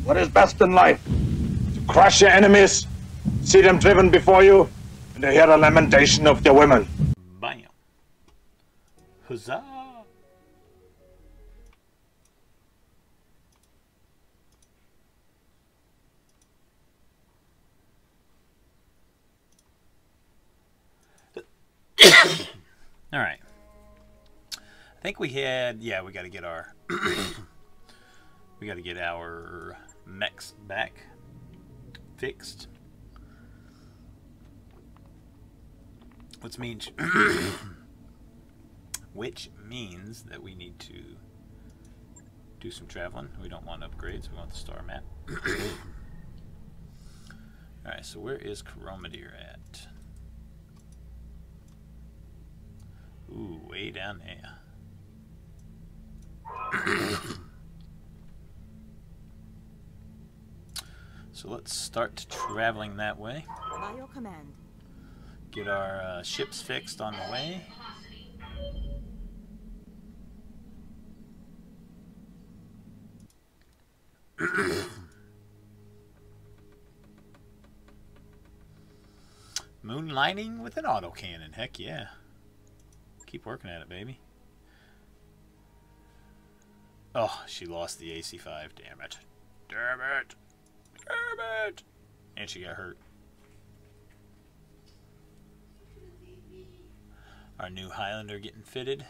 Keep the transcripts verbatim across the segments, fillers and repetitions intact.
What is best in life? To crush your enemies, see them driven before you, and to hear the lamentation of their women. Bam. Huzzah. All right. I think we had, yeah, we got to get our, we got to get our mechs back fixed. Which means, which means that we need to do some traveling. We don't want upgrades. We want the star map. All right. So where is Chromadeer at? Ooh, way down there. So let's start traveling that way. By your command. Get our uh, ships fixed on the way. Moonlighting with an autocannon. Heck yeah. Keep working at it, baby. Oh, she lost the A C five. Damn it. Damn it. Damn it. And she got hurt. Our new Highlander getting fitted.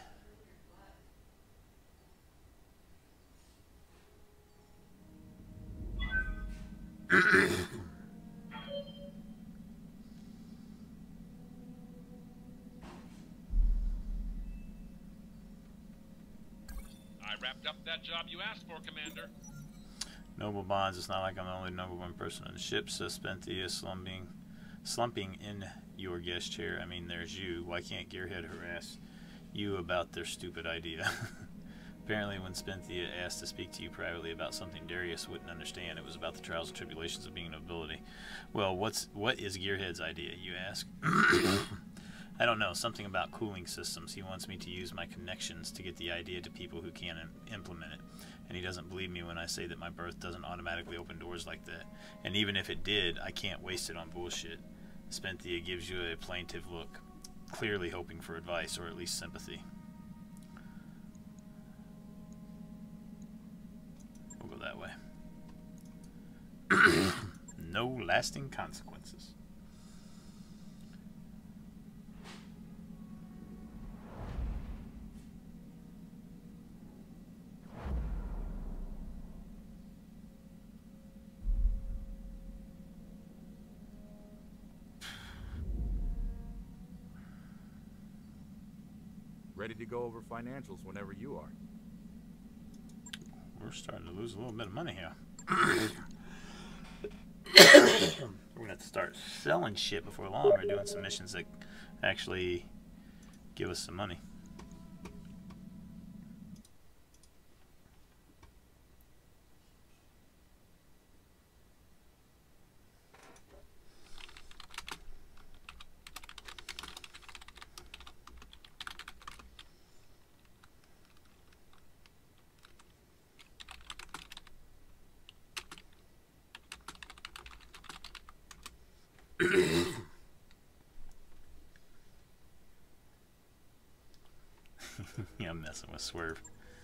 Wrapped up that job you asked for, Commander. Noble bonds. It's not like I'm the only number one person on the ship. Suspense is slumping, slumping in your guest chair. I mean, there's you. Why can't Gearhead harass you about their stupid idea? Apparently, when Spenthea asked to speak to you privately about something Darius wouldn't understand, it was about the trials and tribulations of being an ability. Well, what's what is Gearhead's idea, you ask? I don't know, something about cooling systems. He wants me to use my connections to get the idea to people who can't im implement it. And he doesn't believe me when I say that my birth doesn't automatically open doors like that. And even if it did, I can't waste it on bullshit. Spenthea gives you a plaintive look, clearly hoping for advice or at least sympathy. We'll go that way. No lasting consequences. Ready to go over financials whenever you are. We're starting to lose a little bit of money here. We're gonna have to start selling shit before long. We're doing some missions that actually give us some money. Yeah, I'm messing with Swerve.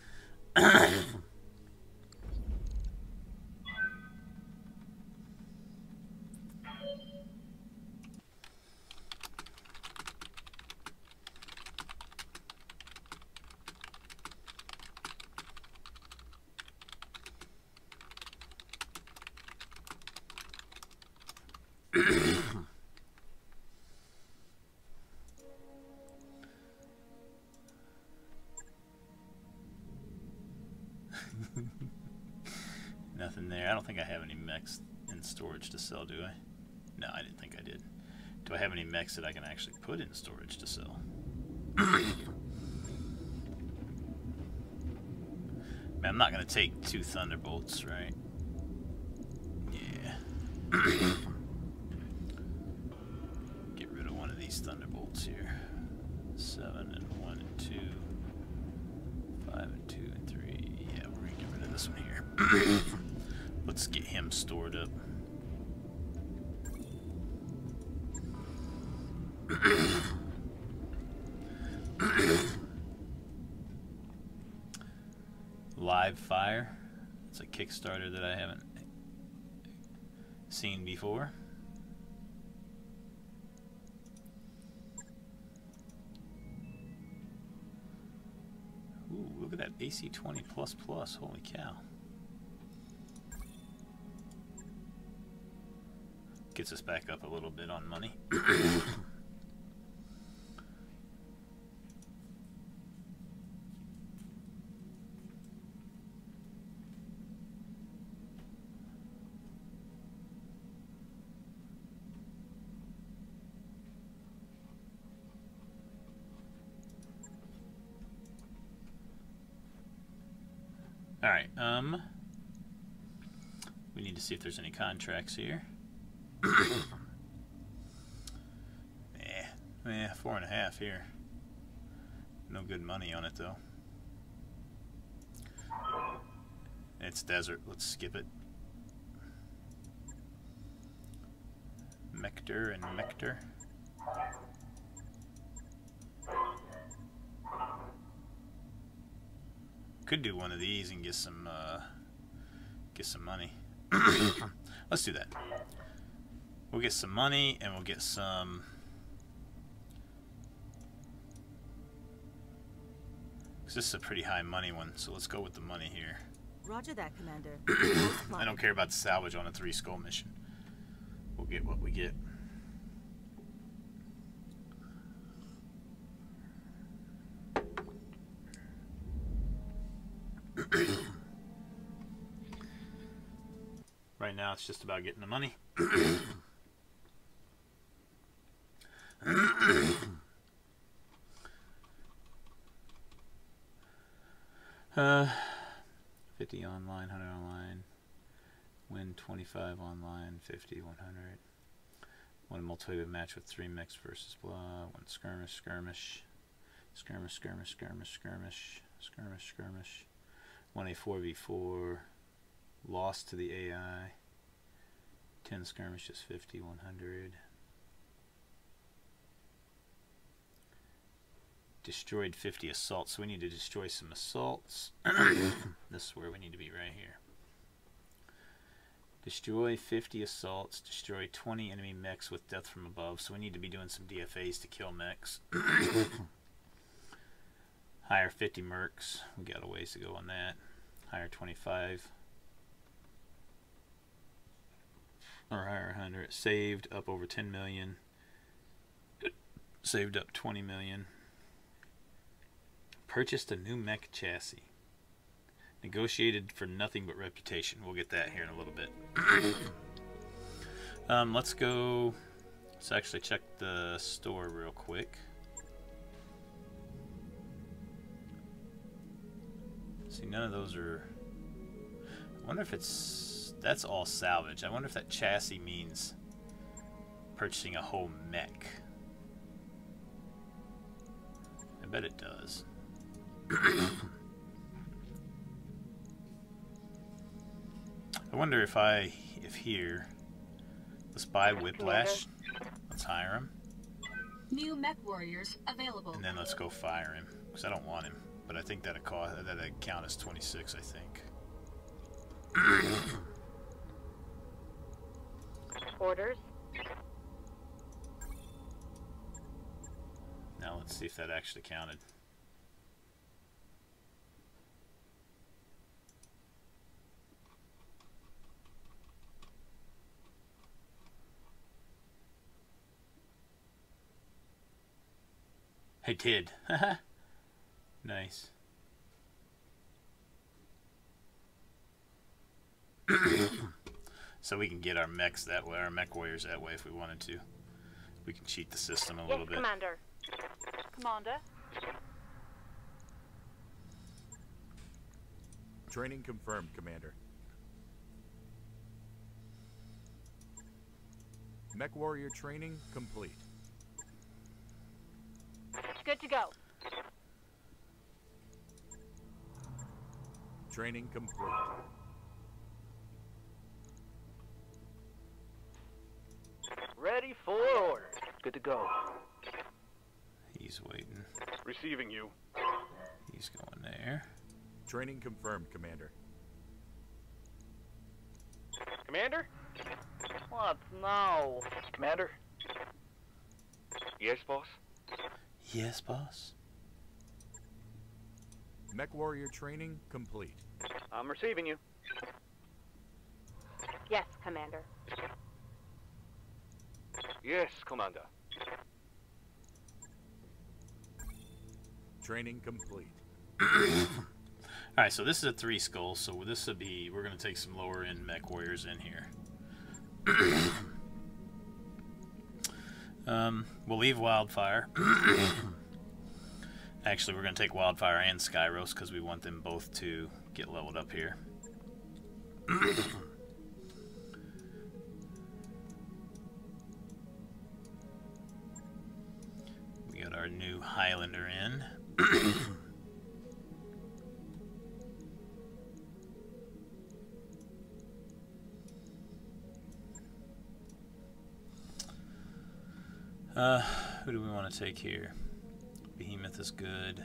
Nothing there. I don't think I have any mechs in storage to sell, do I? No, I didn't think I did. Do I have any mechs that I can actually put in storage to sell? Man, I'm not going to take two Thunderbolts, right? Yeah. Get rid of one of these Thunderbolts here. Seven and one and two. Five and two and three. Yeah, we're going to get rid of this one here. Let's get them stored up. Live Fire. It's a Kickstarter that I haven't seen before. Ooh, look at that A C twenty plus plus. Holy cow. Gets us back up a little bit on money. Alright, um, we need to see if there's any contracts here. eh, eh, four and a half here. No good money on it though. It's desert, let's skip it. Mector and Mector. Could do one of these and get some uh, get some money. Let's do that. We'll get some money and we'll get some. Cause this is a pretty high money one, so let's go with the money here. Roger that, Commander. I don't care about the salvage on a three skull mission. We'll get what we get. Right now it's just about getting the money. uh, fifty online, one hundred online, win twenty-five online, fifty, one hundred. One multiplayer match with three mechs versus blah, one skirmish, skirmish, skirmish, skirmish, skirmish, skirmish, skirmish, skirmish. One a four v four, lost to the A I, ten skirmishes, fifty, one hundred. Destroyed fifty assaults, so we need to destroy some assaults. This is where we need to be, right here. Destroy fifty assaults, destroy twenty enemy mechs with death from above, so we need to be doing some D F As to kill mechs. Hire fifty mercs, we got a ways to go on that. Hire twenty-five. Or hire one hundred. Saved up over ten million. Saved up twenty million. Purchased a new mech chassis. Negotiated for nothing but reputation. We'll get that here in a little bit. um, let's go. Let's actually check the store real quick. See, none of those are. I wonder if it's. That's all salvage. I wonder if that chassis means purchasing a whole mech. I bet it does. I wonder if I, if here, let's buy Whiplash. Let's hire him. New mech warriors available. And then let's go fire him, because I don't want him. But I think that'll cost, that'll count as twenty-six, I think. Orders. Now let's see if that actually counted. I did. Nice. So we can get our mechs that way, our mech warriors that way if we wanted to. We can cheat the system a Yes, little bit. Commander. Commander. Training confirmed, Commander. Mech warrior training complete. Good to go. Training complete. ready for orders. Good to go. He's waiting. Receiving you. He's going there. Training confirmed, Commander. Commander? What now? Commander? Yes, boss? Yes, boss. Mech warrior training complete. I'm receiving you. Yes, Commander. Yes, Commander. Training complete. Alright, so this is a three skull, so this would be, we're going to take some lower end mech warriors in here. um, we'll leave Wildfire. Actually, we're going to take Wildfire and Skyros because we want them both to get leveled up here. We got our new Highlander in. Uh, who do we want to take here? Behemoth is good.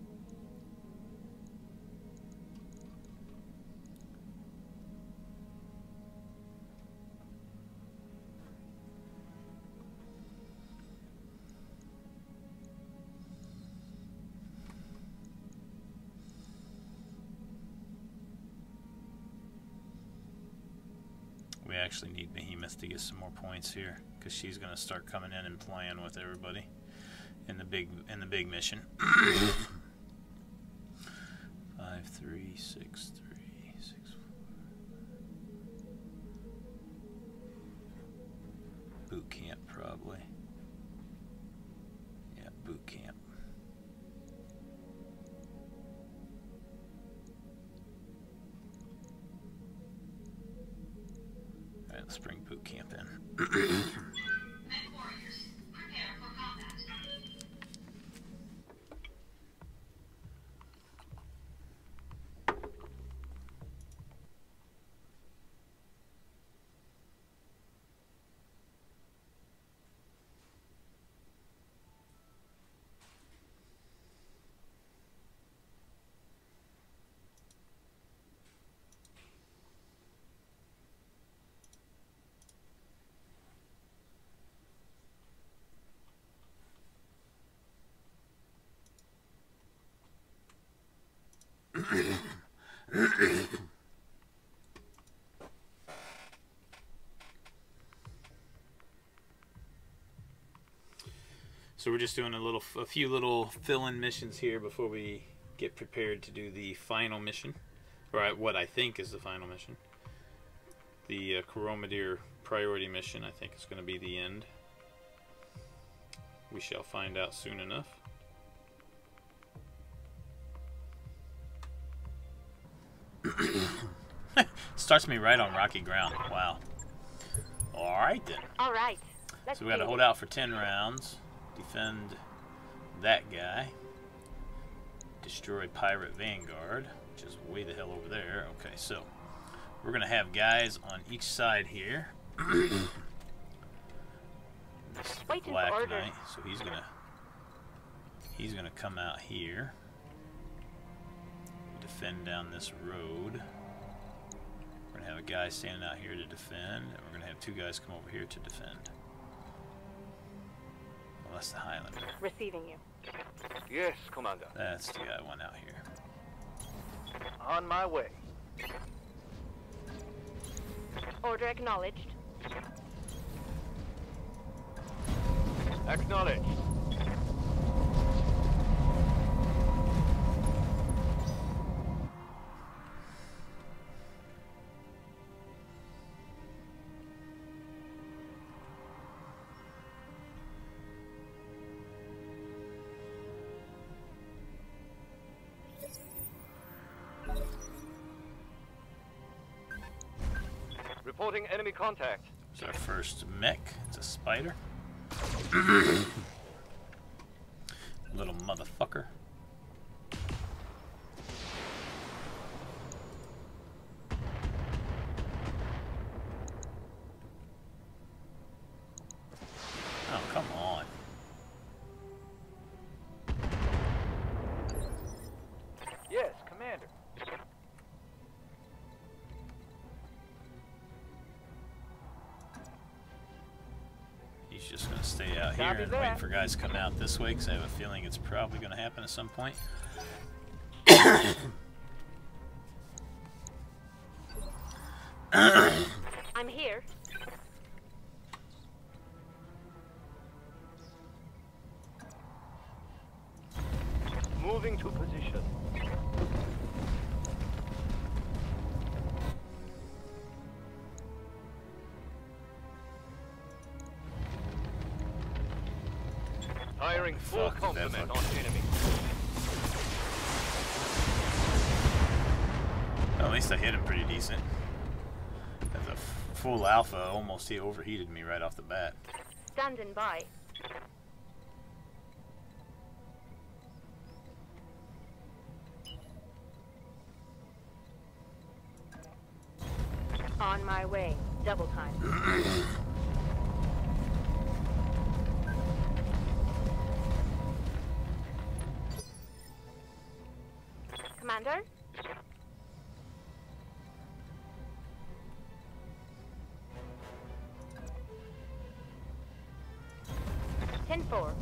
We actually need Behemoth to get some more points here, because she's going to start coming in and playing with everybody in the big in the big mission. Five, three, six, three, six, four. Boot camp probably. Yeah, boot camp. All right, let's bring boot camp in. So we're just doing a little, a few little fill-in missions here before we get prepared to do the final mission, or what I think is the final mission. The uh, Coromidere priority mission, I think, is going to be the end. We shall find out soon enough. Starts me right on rocky ground. Wow. All right then. All right. Let's So we got to see. hold out for ten rounds. Defend that guy. Destroy Pirate Vanguard, which is way the hell over there. Okay, so we're gonna have guys on each side here. This is Waiting Black for orders. Knight, so he's gonna he's gonna come out here. Defend down this road. We're gonna have a guy standing out here to defend, and we're gonna have two guys come over here to defend. Well, that's the Highlander. Receiving you. Yes, Commander. That's the guy one out here. On my way. Order acknowledged. Acknowledged. Reporting enemy contact. It's our first mech. It's a spider. Little motherfucker. just going to stay out here Copy and that. wait for guys to come out this way, because I have a feeling it's probably going to happen at some point. I'm here. Moving to position. Firing full Fuck, complement that on enemy. Well, at least I hit him pretty decent. As a f full alpha, almost he overheated me right off the bat. Standing by. On my way. Double time. Commander? ten four.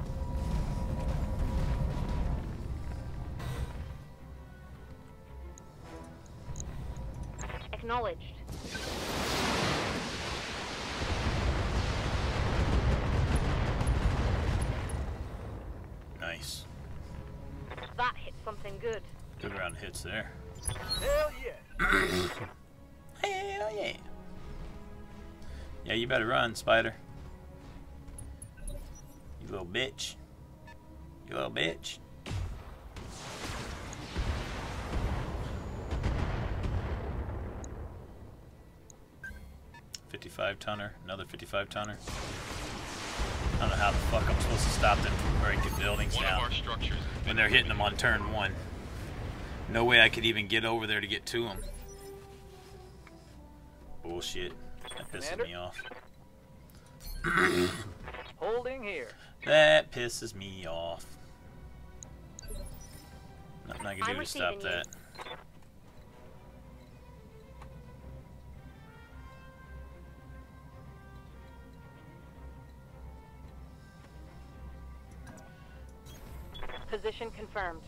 Acknowledged. Nice. That hit something good. Good round of hits there. Hell yeah! Hell yeah. Yeah, you better run, Spider. You little bitch. You little bitch. fifty-five tonner, another fifty-five tonner. I don't know how the fuck I'm supposed to stop them from breaking buildings One of down our structures has when been they're hitting them on turn one. No way I could even get over there to get to them. Bullshit. That pisses Commander? me off. Holding here. That pisses me off. Nothing I can I'm do to stop receiving you. that. Position confirmed.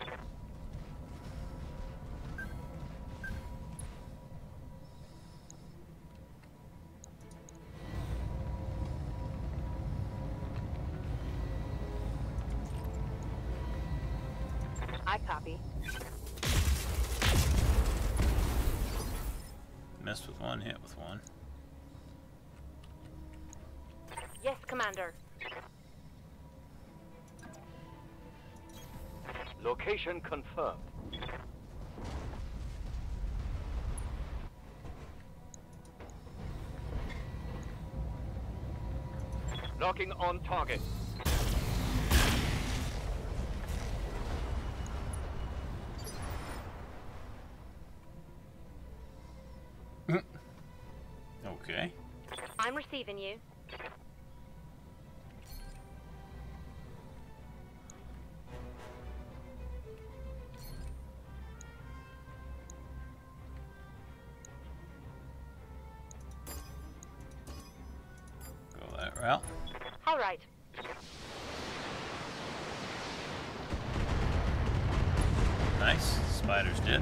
I copy. Missed with one, hit with one. Yes, Commander. Location confirmed. Locking on target. Okay. I'm receiving you. Go that route. All right. Nice. Spider's dead.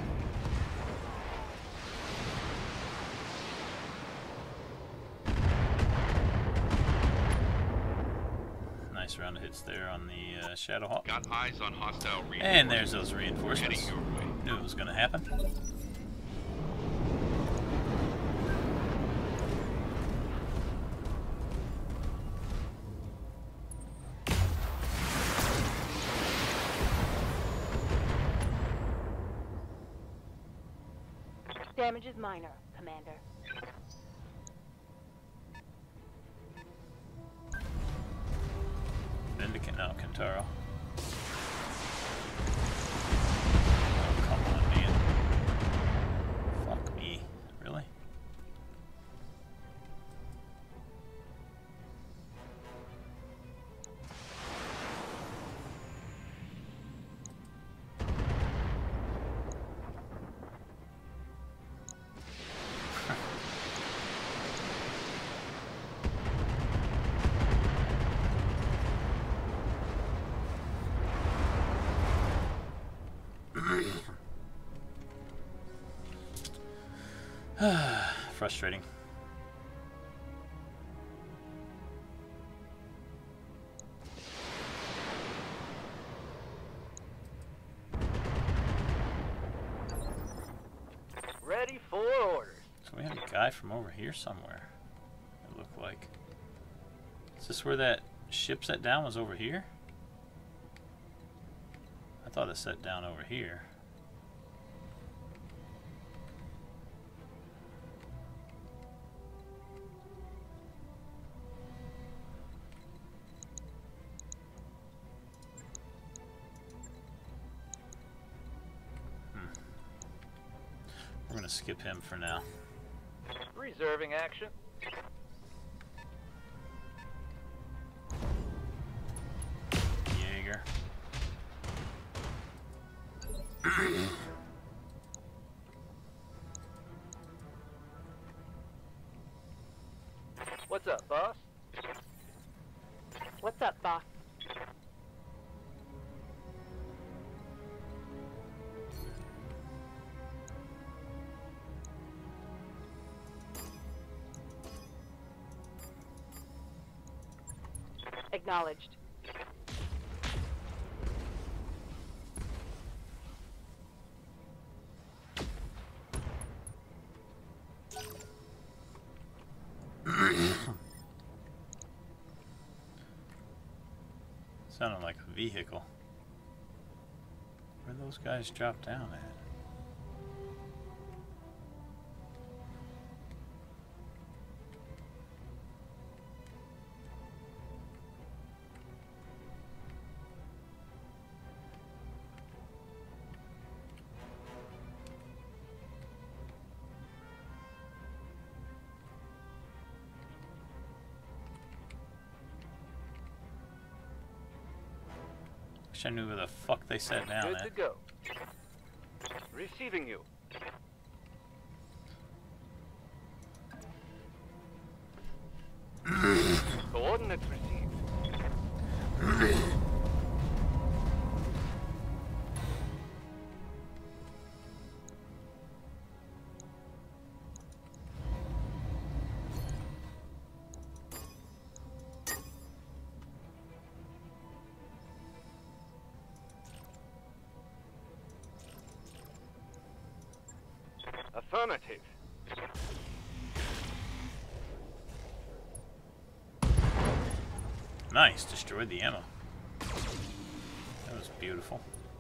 Nice round of hits there on the uh, Shadowhawk. got eyes on hostile reinforcements. And there's those Heading reinforcements. your way. Knew it was going to happen. Damage is minor, Commander. Vindicant now, Kentaro. Oh, come on, man. Fuck me. Really? frustrating. Ready for orders. So we have a guy from over here somewhere, it looked like. Is this where that ship set down was over here? I thought it set down over here. Hmm. We're gonna skip him for now. Reserving action. Jaeger. What's up, boss? What's up, boss? Acknowledged. Sounded like a vehicle. Where those guys drop down at? Wish I knew where the fuck they sat down Good at. to go. Receiving you. Coordinates received. Affirmative. Nice, destroyed the ammo. That was beautiful.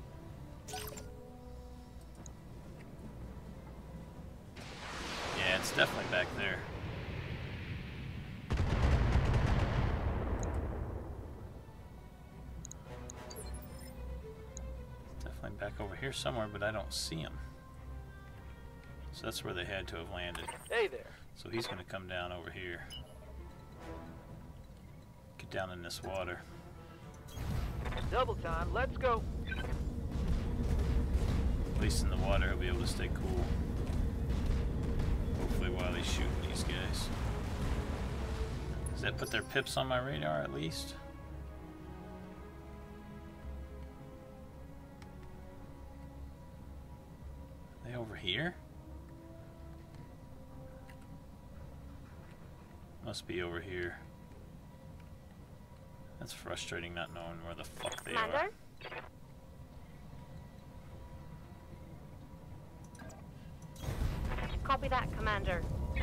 Yeah, it's definitely back there. It's definitely back over here somewhere, but I don't see him. So that's where they had to have landed. Hey there. So he's going to come down over here. Get down in this water. Double time. Let's go. At least in the water he'll be able to stay cool. Hopefully while he's shooting these guys. Does that put their pips on my radar at least? Are they over here? Must be over here. That's frustrating not knowing where the fuck they Commander? are. Copy that, Commander.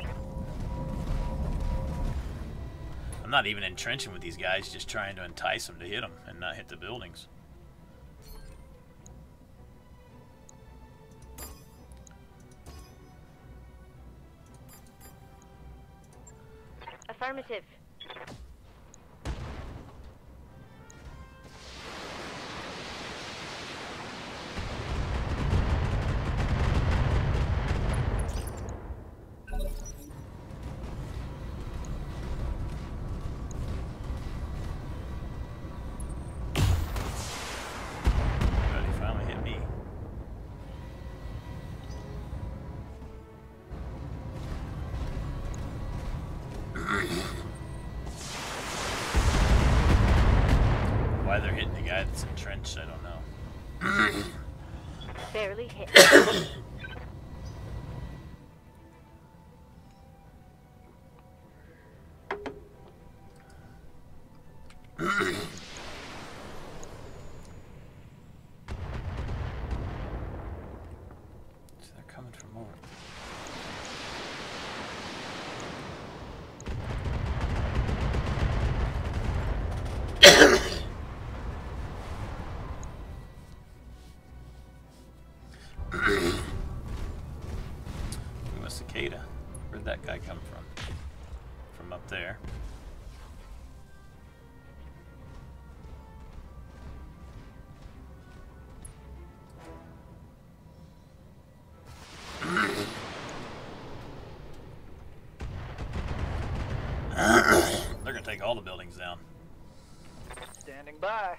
I'm not even entrenching with these guys, just trying to entice them to hit them and not hit the buildings. Affirmative. But he finally hit me. Why they're hitting the guy that's entrenched, I don't know. Barely hit. from from up there. They're gonna take all the buildings down. Standing by.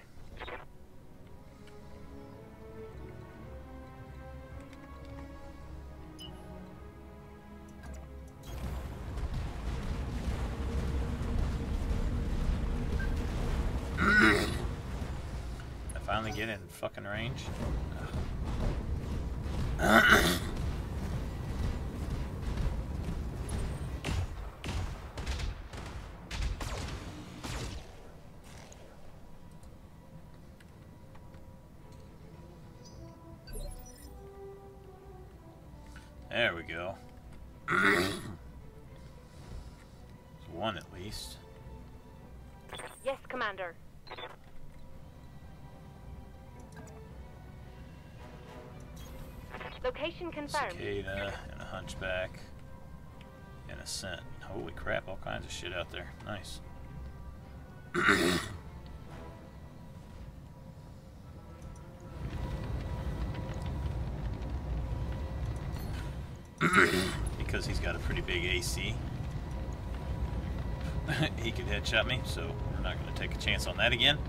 I finally get in fucking range. There we go. There's one at least. Yes, Commander. Location confirmed. Cicada and a hunchback and a scent. Holy crap, all kinds of shit out there. Nice. Because he's got a pretty big A C. He could headshot me, so we're not going to take a chance on that again.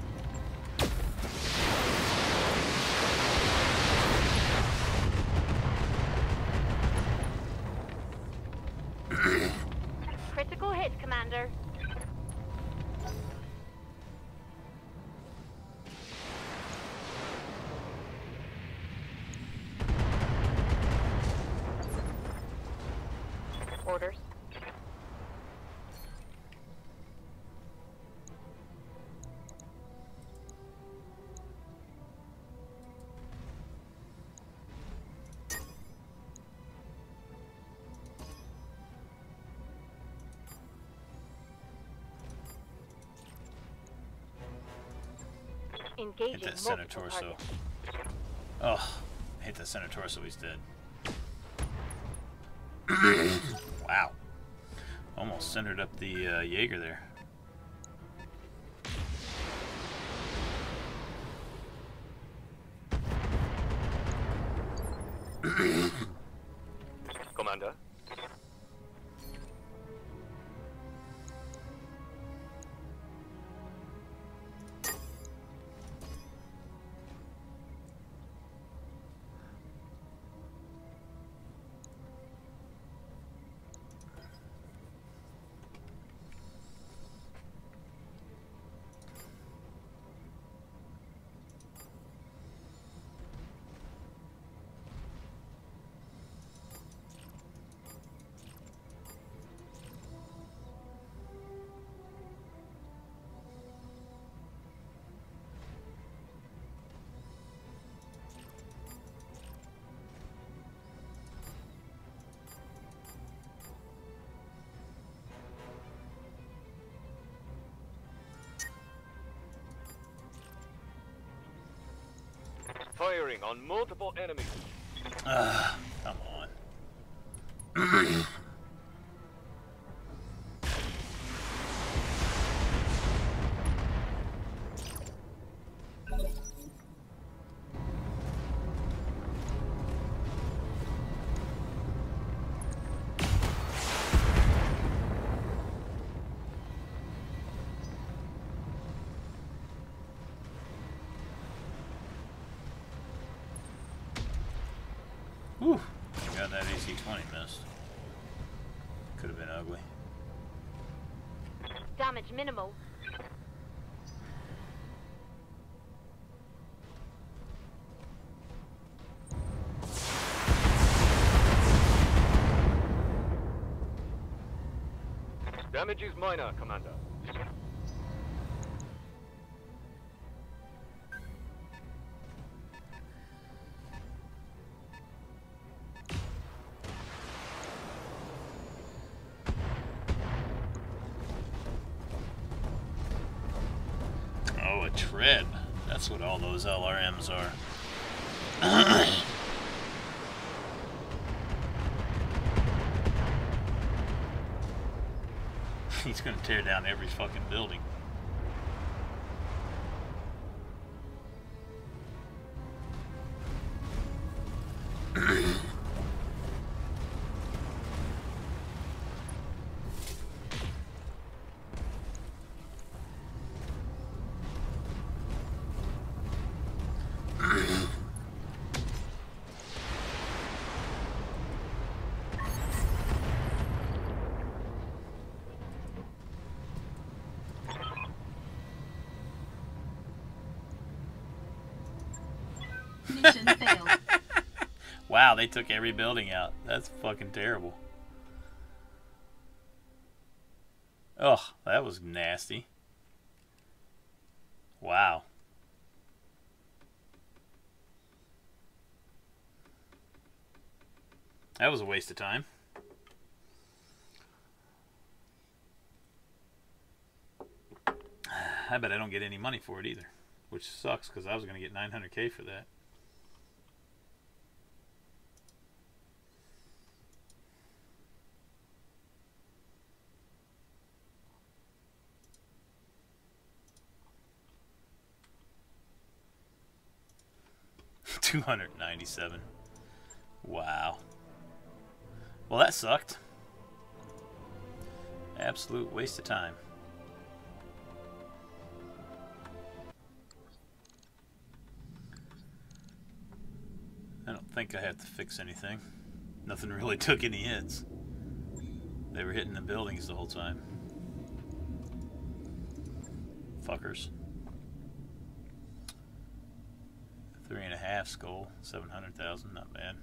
Critical hit, Commander. Orders. Engaging Hit that center multiple torso. targets. Oh, hit that center torso, he's dead. Wow. Almost centered up the uh, Jaeger there. Commander. Firing on multiple enemies. Ah, come on. Whew. I got that A C twenty missed. Could have been ugly. Damage minimal. Damage is minor, Commander. Oh, a tread. That's what all those L R Ms are. He's gonna tear down every fucking building. Mission failed. Wow, they took every building out. That's fucking terrible. Ugh, that was nasty. Wow. That was a waste of time. I bet I don't get any money for it either, which sucks because I was going to get nine hundred K for that. two hundred ninety-seven. Wow. Well, that sucked. Absolute waste of time. I don't think I have to fix anything. Nothing really took any hits. They were hitting the buildings the whole time. Fuckers. Three and a half skull, seven hundred thousand, not bad.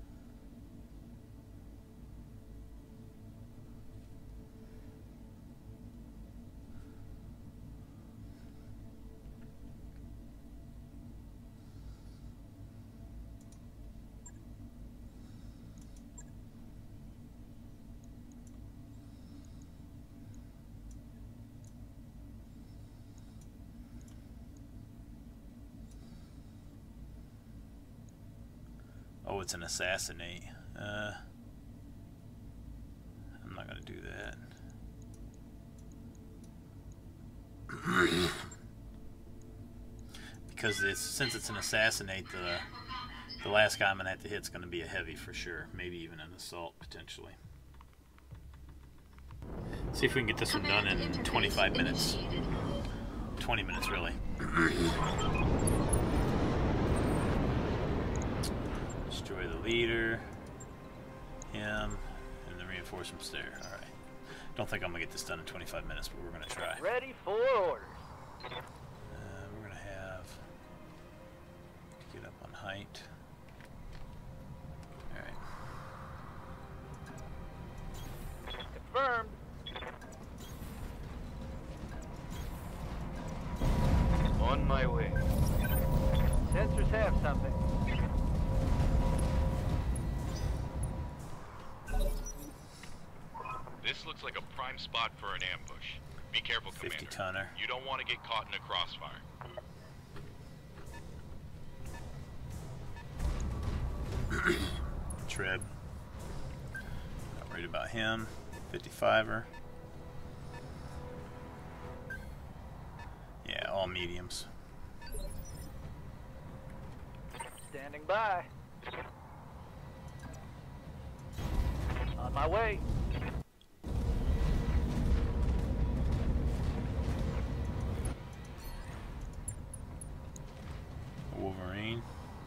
Oh, it's an assassinate. Uh, I'm not gonna do that. Because it's since it's an assassinate, the the last guy I'm gonna have to hit is gonna be a heavy for sure. Maybe even an assault potentially. See if we can get this one done in twenty-five minutes. twenty minutes really. Destroy the leader, him, and the reinforcements there. Alright. Don't think I'm going to get this done in twenty-five minutes, but we're going to try. Ready for orders. Uh, we're going to have to get up on height. Alright. Confirmed. On my way. Sensors have something. This looks like a prime spot for an ambush. Be careful, Commander. fifty tonner. You don't want to get caught in a crossfire. Treb. Not worried about him. fifty-fiver. Yeah, all mediums. Standing by. On my way. Wolverine.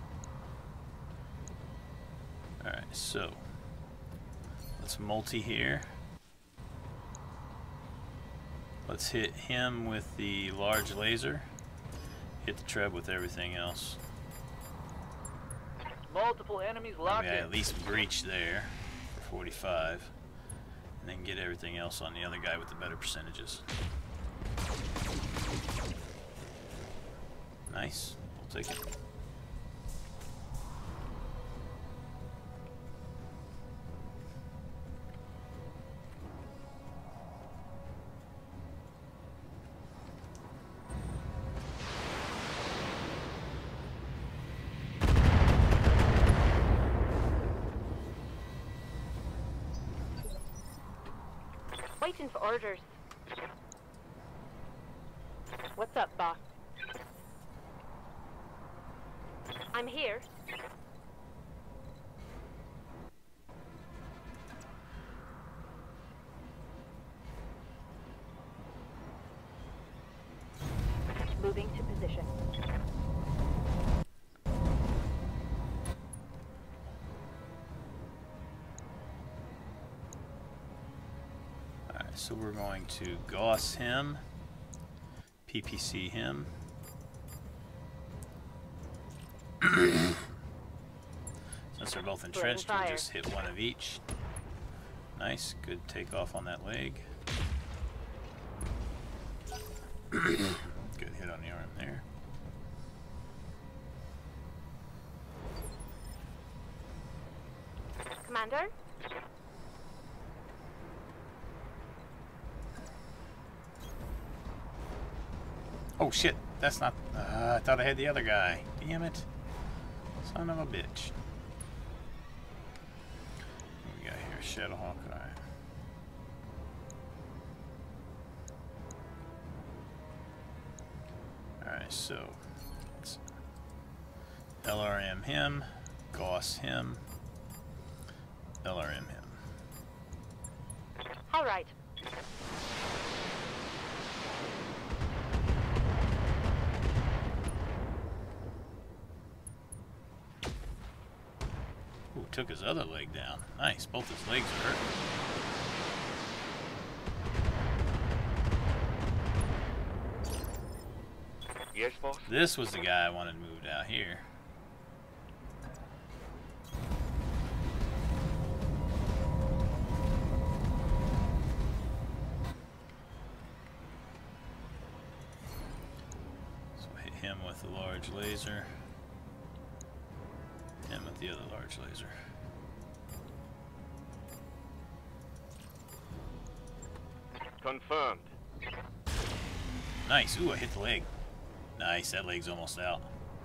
Alright, so let's multi here. Let's hit him with the large laser. Hit the Treb with everything else. Multiple enemies locked Maybe I in. at least breach there for forty-five. And then get everything else on the other guy with the better percentages. Nice. We'll take it. Waiting for orders. What's up, boss? I'm here. Moving to position. Alright, so we're going to gauss him, P P C him. Since they're both entrenched, we'll just hit one of each. Nice, good takeoff on that leg. Good hit on the arm there. Commander? Oh shit, that's not... Uh, I thought I had the other guy. Damn it. Son of a bitch. What we got here? Shadow Hawkeye. Alright, so... Let's L R M him. Gauss him. L R M him. All right. Ooh, took his other leg down. Nice, both his legs are hurt. Yes, boss? This was the guy I wanted moved out here. So hit him with the large laser. Him with the other large laser. Confirmed. Nice. Ooh, I hit the leg. Nice, that leg's almost out.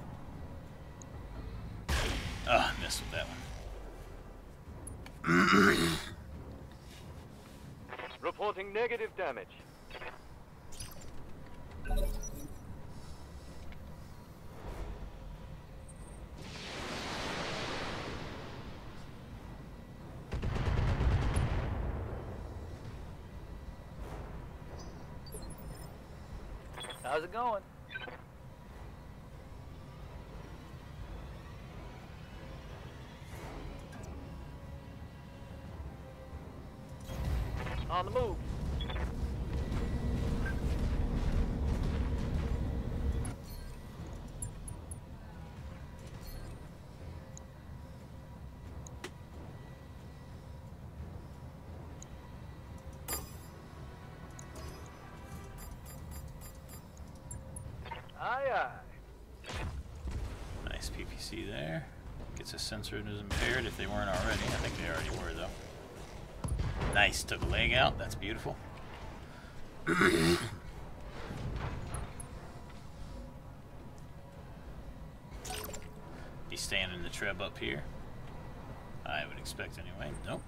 Ah, oh, missed with that one. Reporting negative damage. How's it going? On the move. Aye, aye. Nice P P C there. Gets a sensor that is impaired if they weren't already. I think they already were though. Nice, took a leg out. That's beautiful. He's staying in the treb up here. I would expect anyway. Nope.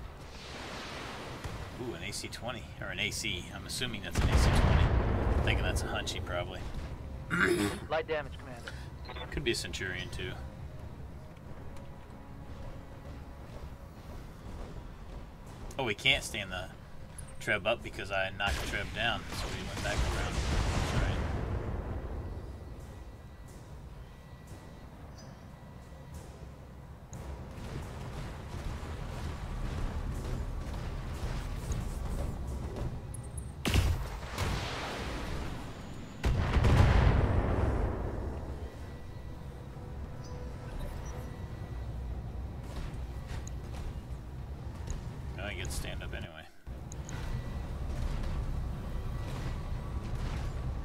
Ooh, an A C twenty. Or an A C. I'm assuming that's an A C twenty. I'm thinking that's a Hunchy probably. Light damage, Commander. Could be a Centurion too. Oh, we can't stand the treb up because I knocked the treb down, so we went back around. That's right. I get stand up anyway.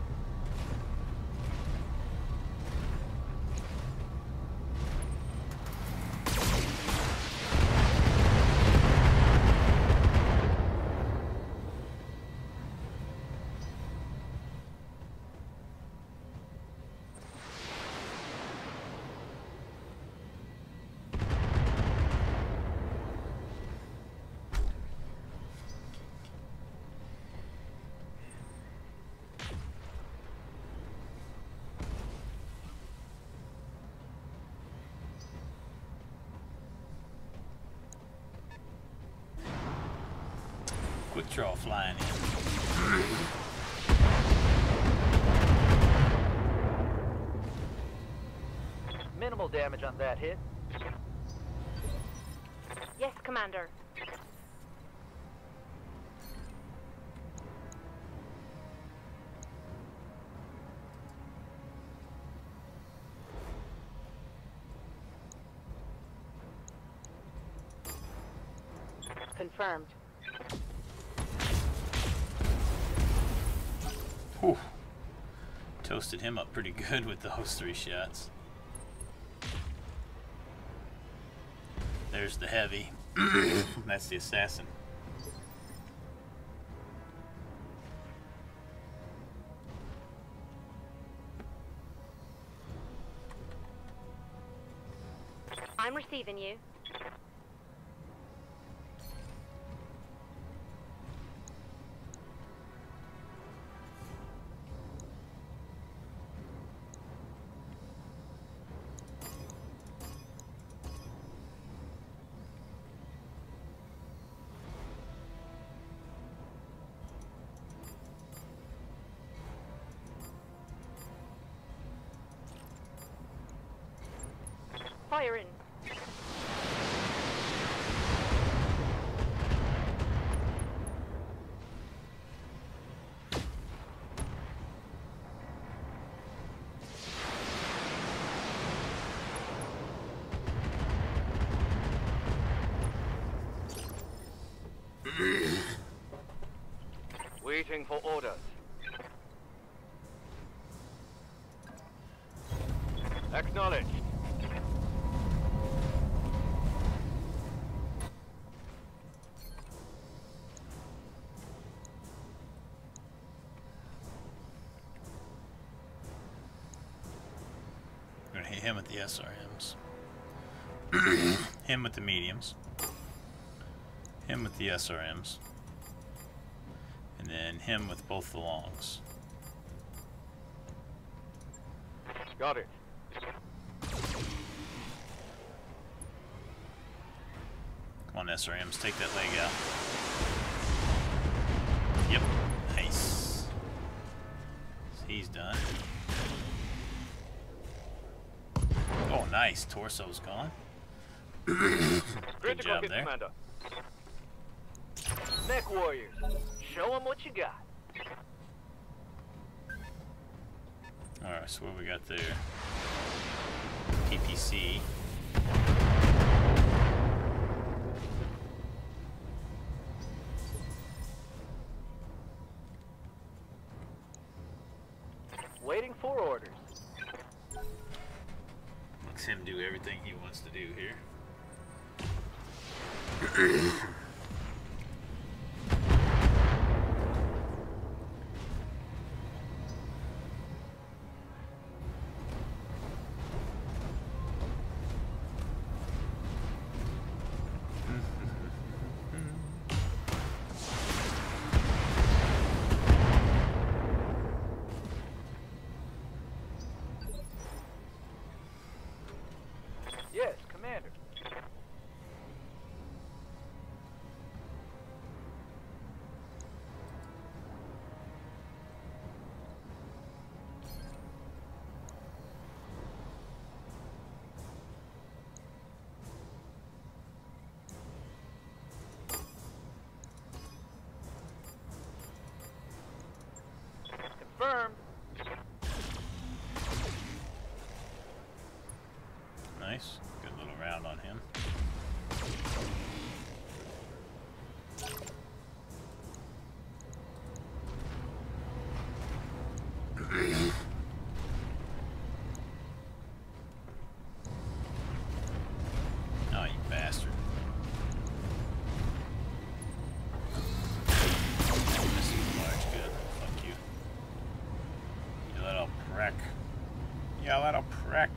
Quick draw flying in. Minimal damage on that hit. Yes, Commander. Confirmed. Whew. Toasted him up pretty good with those three shots. There's the heavy. That's the assassin. I'm receiving you. Fire in. Waiting for orders. Acknowledged. We're gonna hit him with the S R Ms. Him with the mediums. Him with the S R Ms. And then him with both the longs. Got it. Come on, S R Ms, take that leg out. Yep, nice. He's done. Oh, nice. Torso's gone. Good Critical job hit, there. Commander. Mech warriors, show them what you got. Alright, so what we got there? P P C. Waiting for orders. Makes him do everything he wants to do here. Yes, Commander. Confirmed. Nice. Good little round on him. Oh, you bastard. This is large. Good. Fuck you. You little prick. You little prick.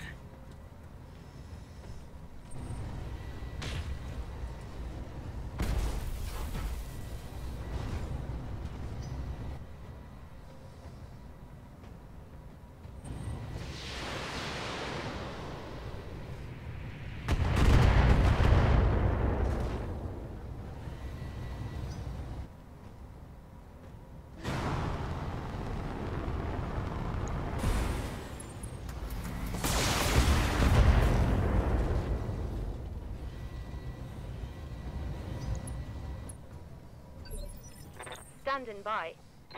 Standing by.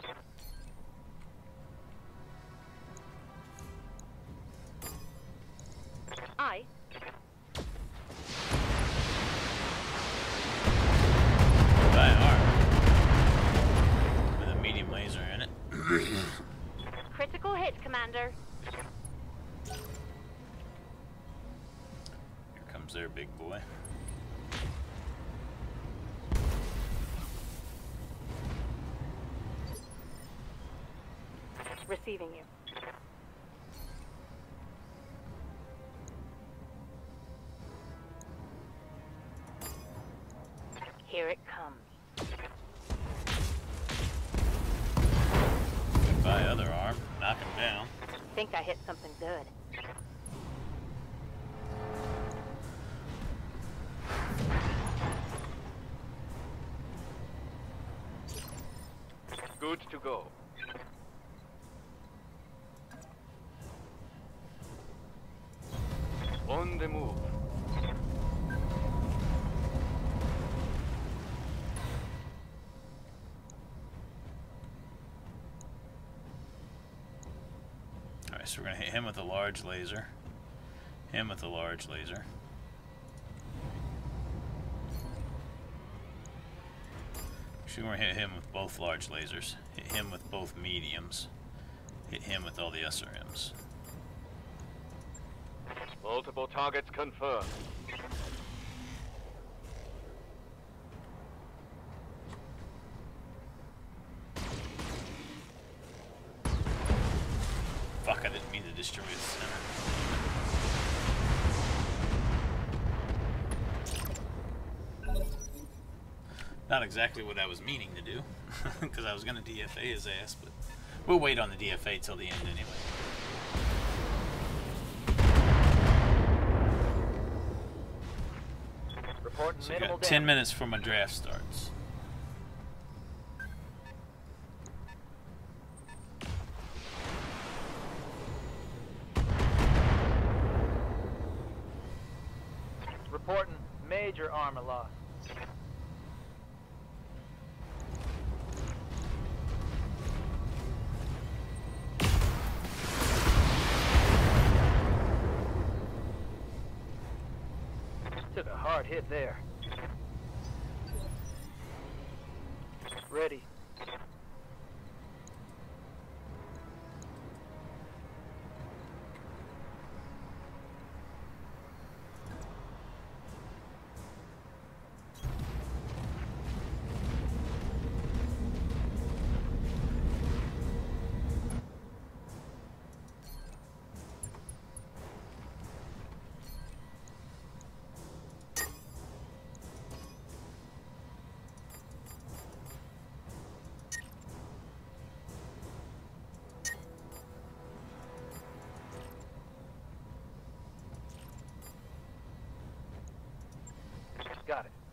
I. By arm. With a medium laser in it. Critical hit, Commander. Here comes their big boy. Receiving you. Here it comes. Goodbye, other arm. Knock him down. Think I hit something good. Good to go. On the move. Alright, so we're going to hit him with a large laser. Him with a large laser. Actually, we're going to hit him with both large lasers. Hit him with both mediums. Hit him with all the S R Ms. Multiple targets confirmed. Fuck, I didn't mean to destroy the center. Not exactly what I was meaning to do, because I was going to D F A his ass, but we'll wait on the D F A till the end anyway. Reporting So I minimal got ten damage. minutes before my draft starts. Reporting major armor loss. Took a hard hit there. Ready. Got it.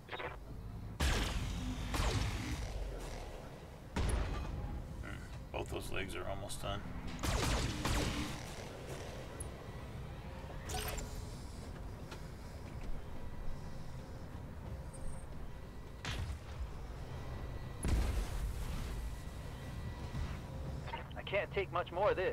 Both those legs are almost done. I can't take much more of this.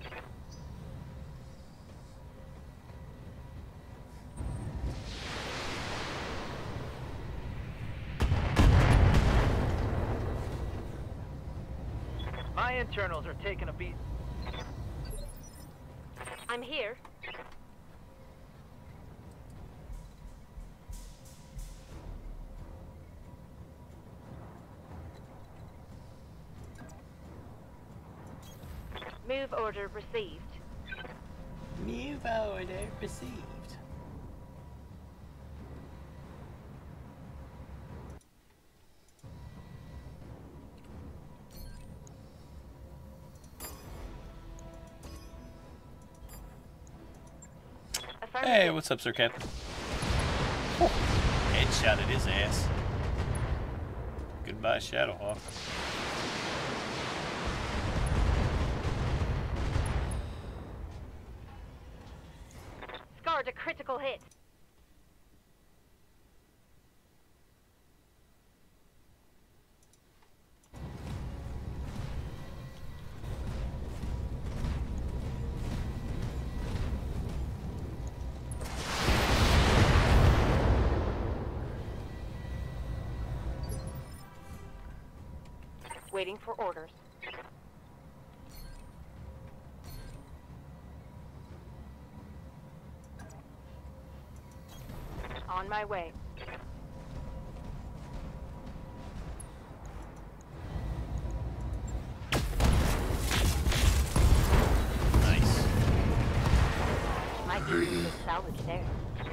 My internals are taking a beat. I'm here. Move order received. Move order received. Hey, what's up, Sir Captain? Oh, headshot at his ass. Goodbye, Shadowhawk. Scarred a critical hit. Waiting for orders. On my way. Nice. Might be some good salvage there.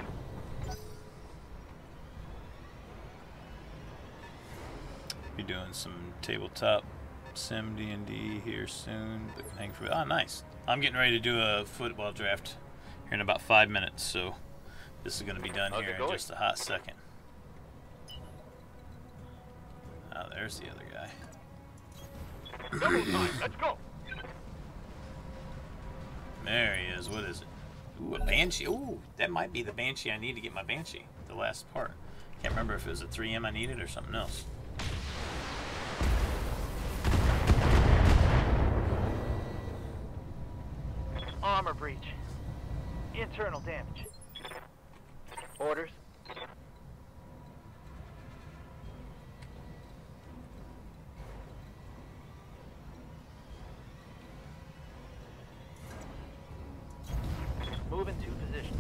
Be doing some tabletop sim D and D here soon. But hang for oh, nice. I'm getting ready to do a football draft here in about five minutes, so this is going to be done How's here it in going? just a hot second. Oh, there's the other guy. Double time. Let's go. There he is. What is it? Ooh, a Banshee. Ooh, that might be the Banshee I need to get my Banshee. The last part. Can't remember if it was a three M I needed or something else. Armor breach. Internal damage. Orders. Move into position.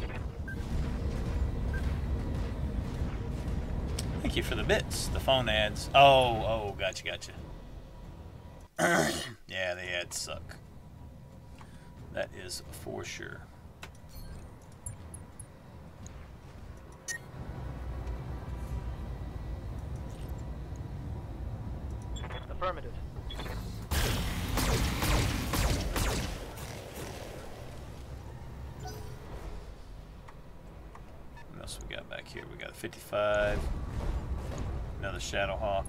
Thank you for the bits. The phone ads. Oh, oh, gotcha, gotcha. Yeah, the ads suck. That is for sure. Affirmative. What else we got back here? We got a fifty-five. Another Shadowhawk.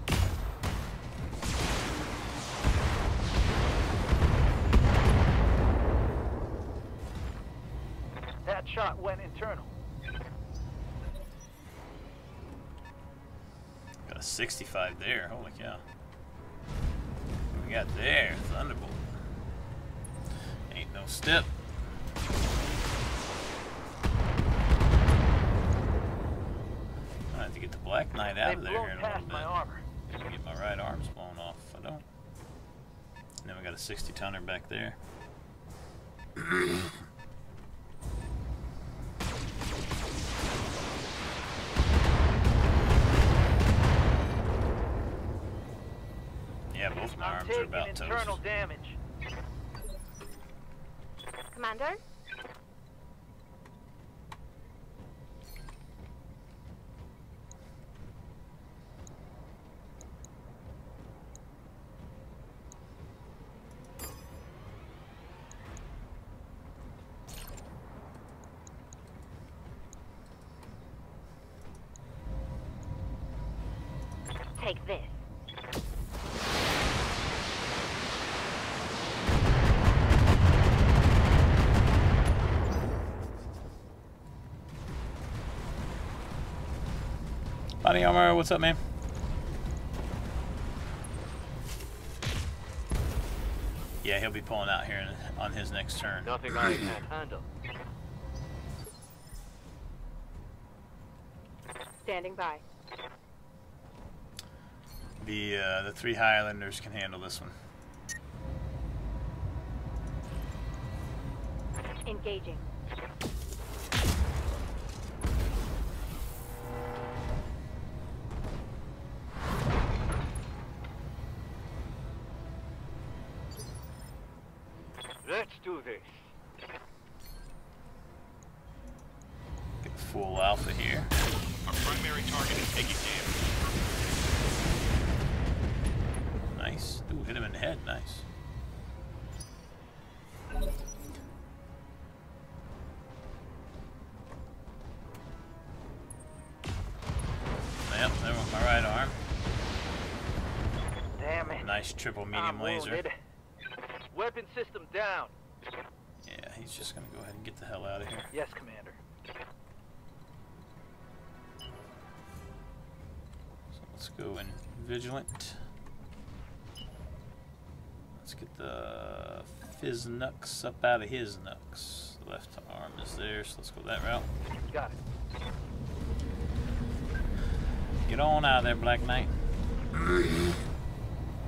That shot went internal. Got a sixty-five there. Holy cow. What we got there? Thunderbolt. Ain't no step. I have to get the Black Knight out They've of there blown here in a little past bit. my armor. Get my right arm's blown off if I don't. And then we got a sixty tonner back there. Yeah, both my I'm arms are taking about internal toast. damage. Commander? Take this. Body armor, what's up, man? Yeah, he'll be pulling out here in, on his next turn. Nothing I can't handle. Standing by. The uh, the three Highlanders can handle this one. Engaging. Let's do this. Get full alpha here. Our primary target is taking damage. Nice. Ooh, hit him in the head. Nice. Yep, there went my right arm. Damn it. Nice triple medium I'm laser. wounded. Weapon system down. Yeah, he's just gonna go ahead and get the hell out of here. Yes, Commander. So let's go in vigilant. Let's get the fizz nux up out of his nux. The left arm is there, so let's go that route. Got it. Get on out of there, Black Knight.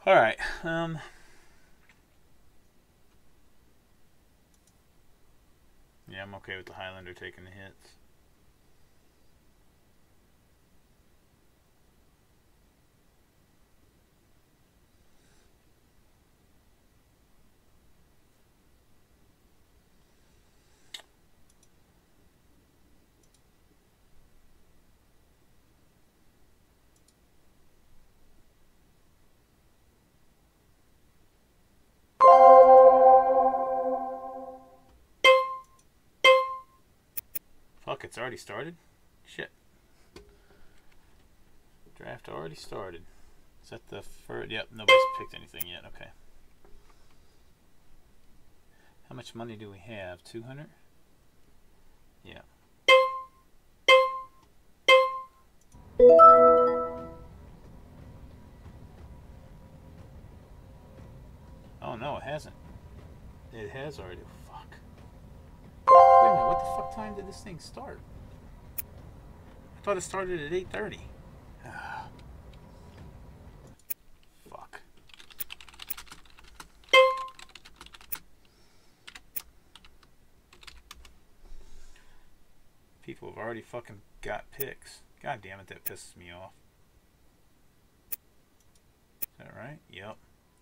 All right. Um. Yeah, I'm okay with the Highlander taking the hits. Fuck, it's already started? Shit. Draft already started. Is that the first? Yep, nobody's picked anything yet. Okay. How much money do we have? two hundred? Yeah. Oh no, it hasn't. It has already. Fuck. Wait a minute, what the fuck time did this thing start? I thought it started at eight thirty. Fuck. People have already fucking got picks. God damn it, that pisses me off. Is that right? Yep.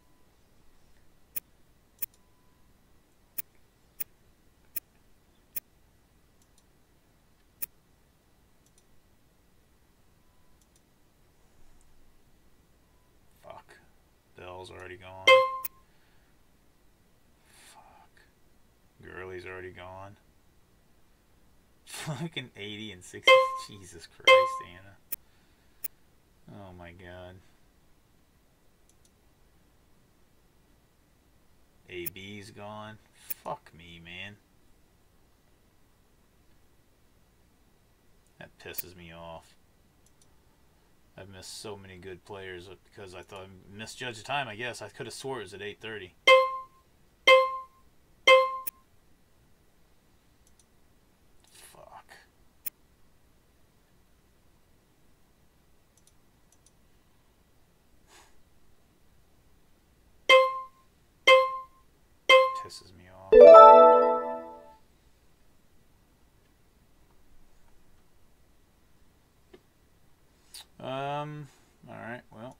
Bell's already gone. Fuck. Gurley's already gone. Fucking eighty and sixty. Jesus Christ, Anna. Oh my god. A B's gone. Fuck me, man. That pisses me off. I've missed so many good players because I thought I misjudged the time, I guess. I could have swore it was at eight thirty. Fuck. Pisses me off. Um, alright, well.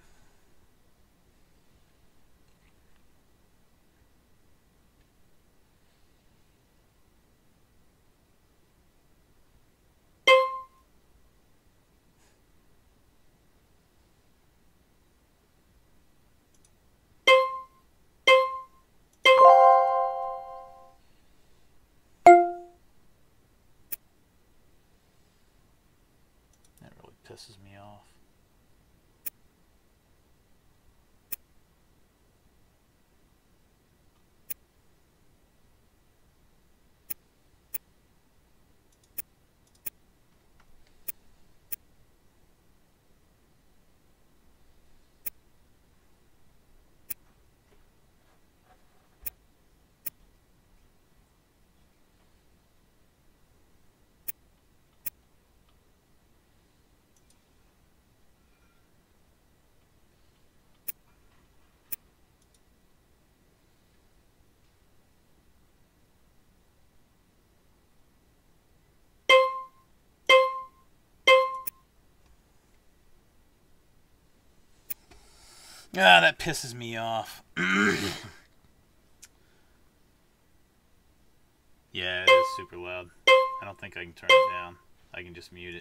That really pisses me off. Ah, that pisses me off. Yeah, it is super loud. I don't think I can turn it down. I can just mute it.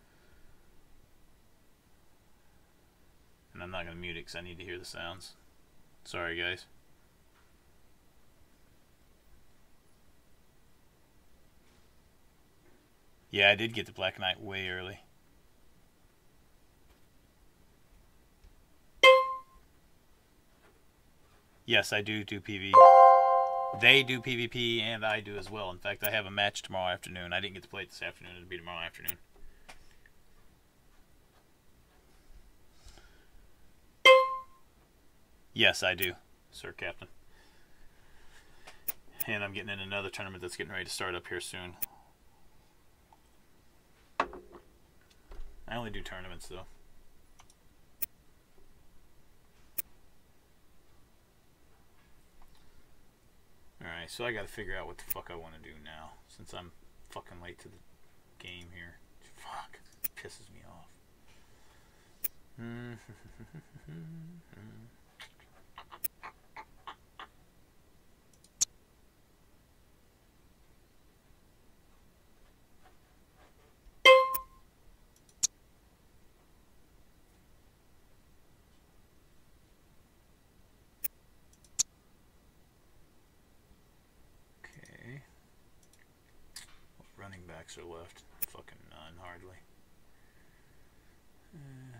And I'm not going to mute it because I need to hear the sounds. Sorry, guys. Yeah, I did get the Black Knight way early. Yes, I do do P V. They do PvP, and I do as well. In fact, I have a match tomorrow afternoon. I didn't get to play it this afternoon. It'll be tomorrow afternoon. Yes, I do, Sir Captain. And I'm getting in another tournament that's getting ready to start up here soon. I only do tournaments, though. Alright, so I gotta figure out what the fuck I want to do now, since I'm fucking late to the game here. Fuck. Pisses me off. Okay. What running backs are left? Fucking none, hardly. Uh.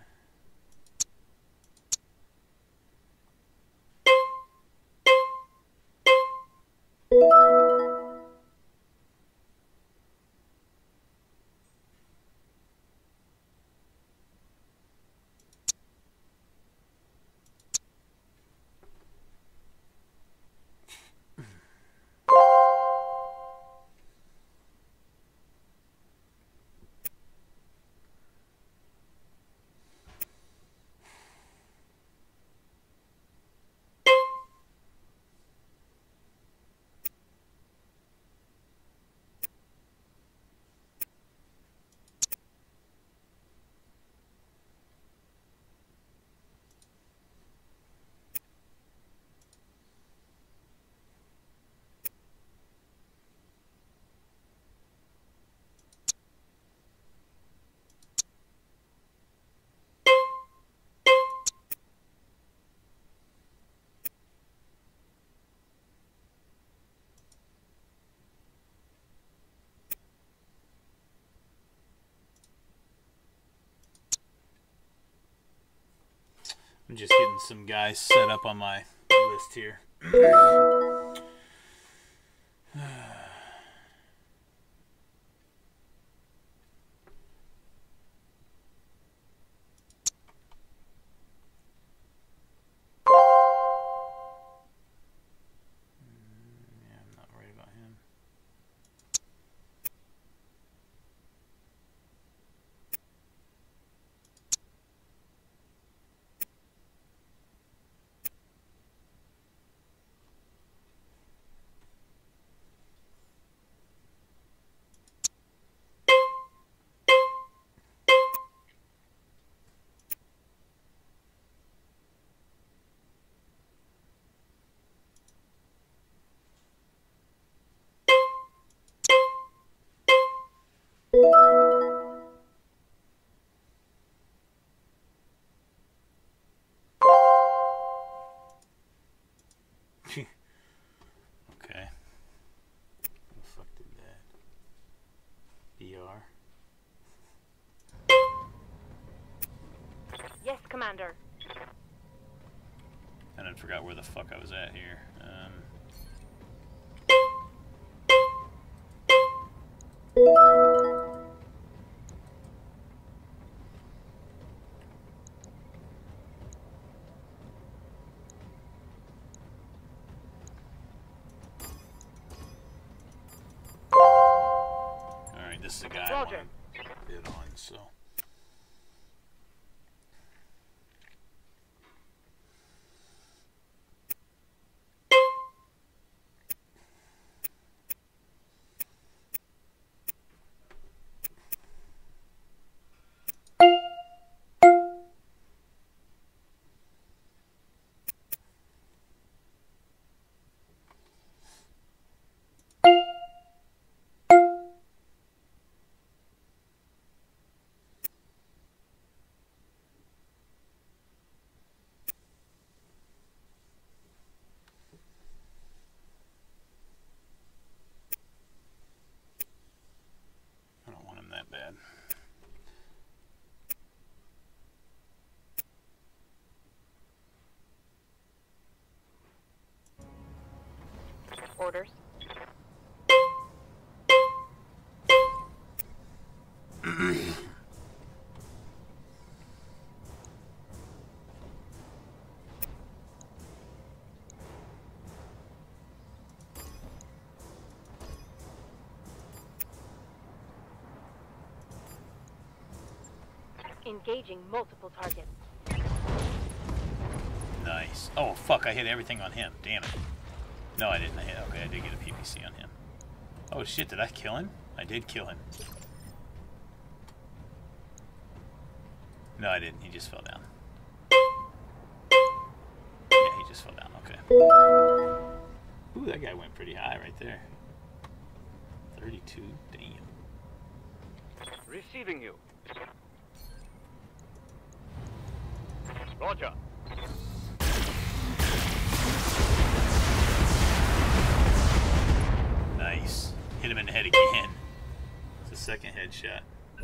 I'm just getting some guys set up on my list here. Yeah, I'm not worried about him. Okay. Who the fuck did that? B R? Yes, Commander. And I forgot where the fuck I was at here. Um... Alright, this is the guy I want Roger. to bid on, so... I don't want him that bad. Orders. Engaging multiple targets. Nice. Oh, fuck, I hit everything on him. Damn it. No, I didn't. I, okay, I did get a P P C on him. Oh shit, did I kill him? I did kill him. No, I didn't. He just fell down. Yeah, he just fell down. Okay. Ooh, that guy went pretty high right there. thirty-two. Damn. Receiving you. Roger. Nice. Hit him in the head again. It's a second headshot.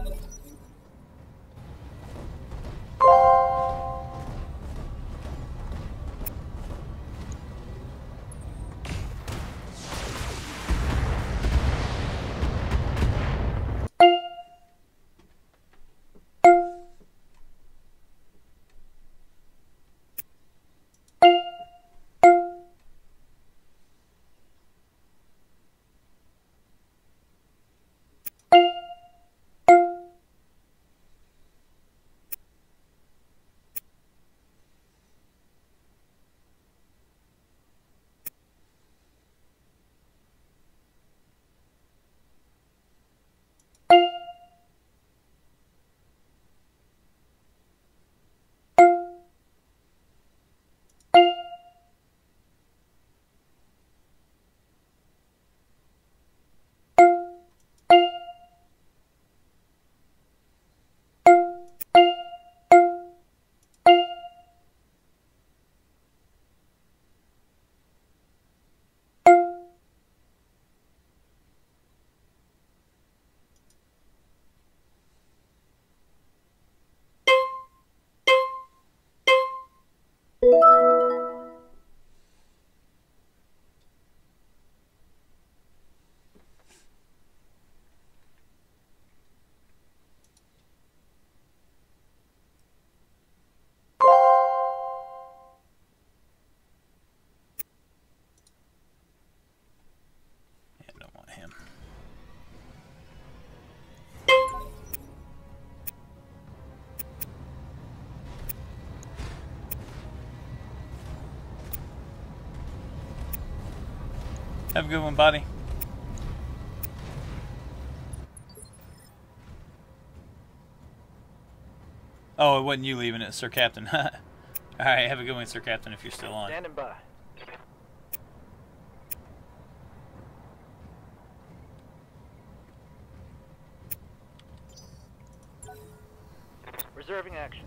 Have a good one, buddy. Oh, it wasn't you leaving it, Sir Captain. Alright, have a good one, Sir Captain, if you're still on. Standing by. Reserving action.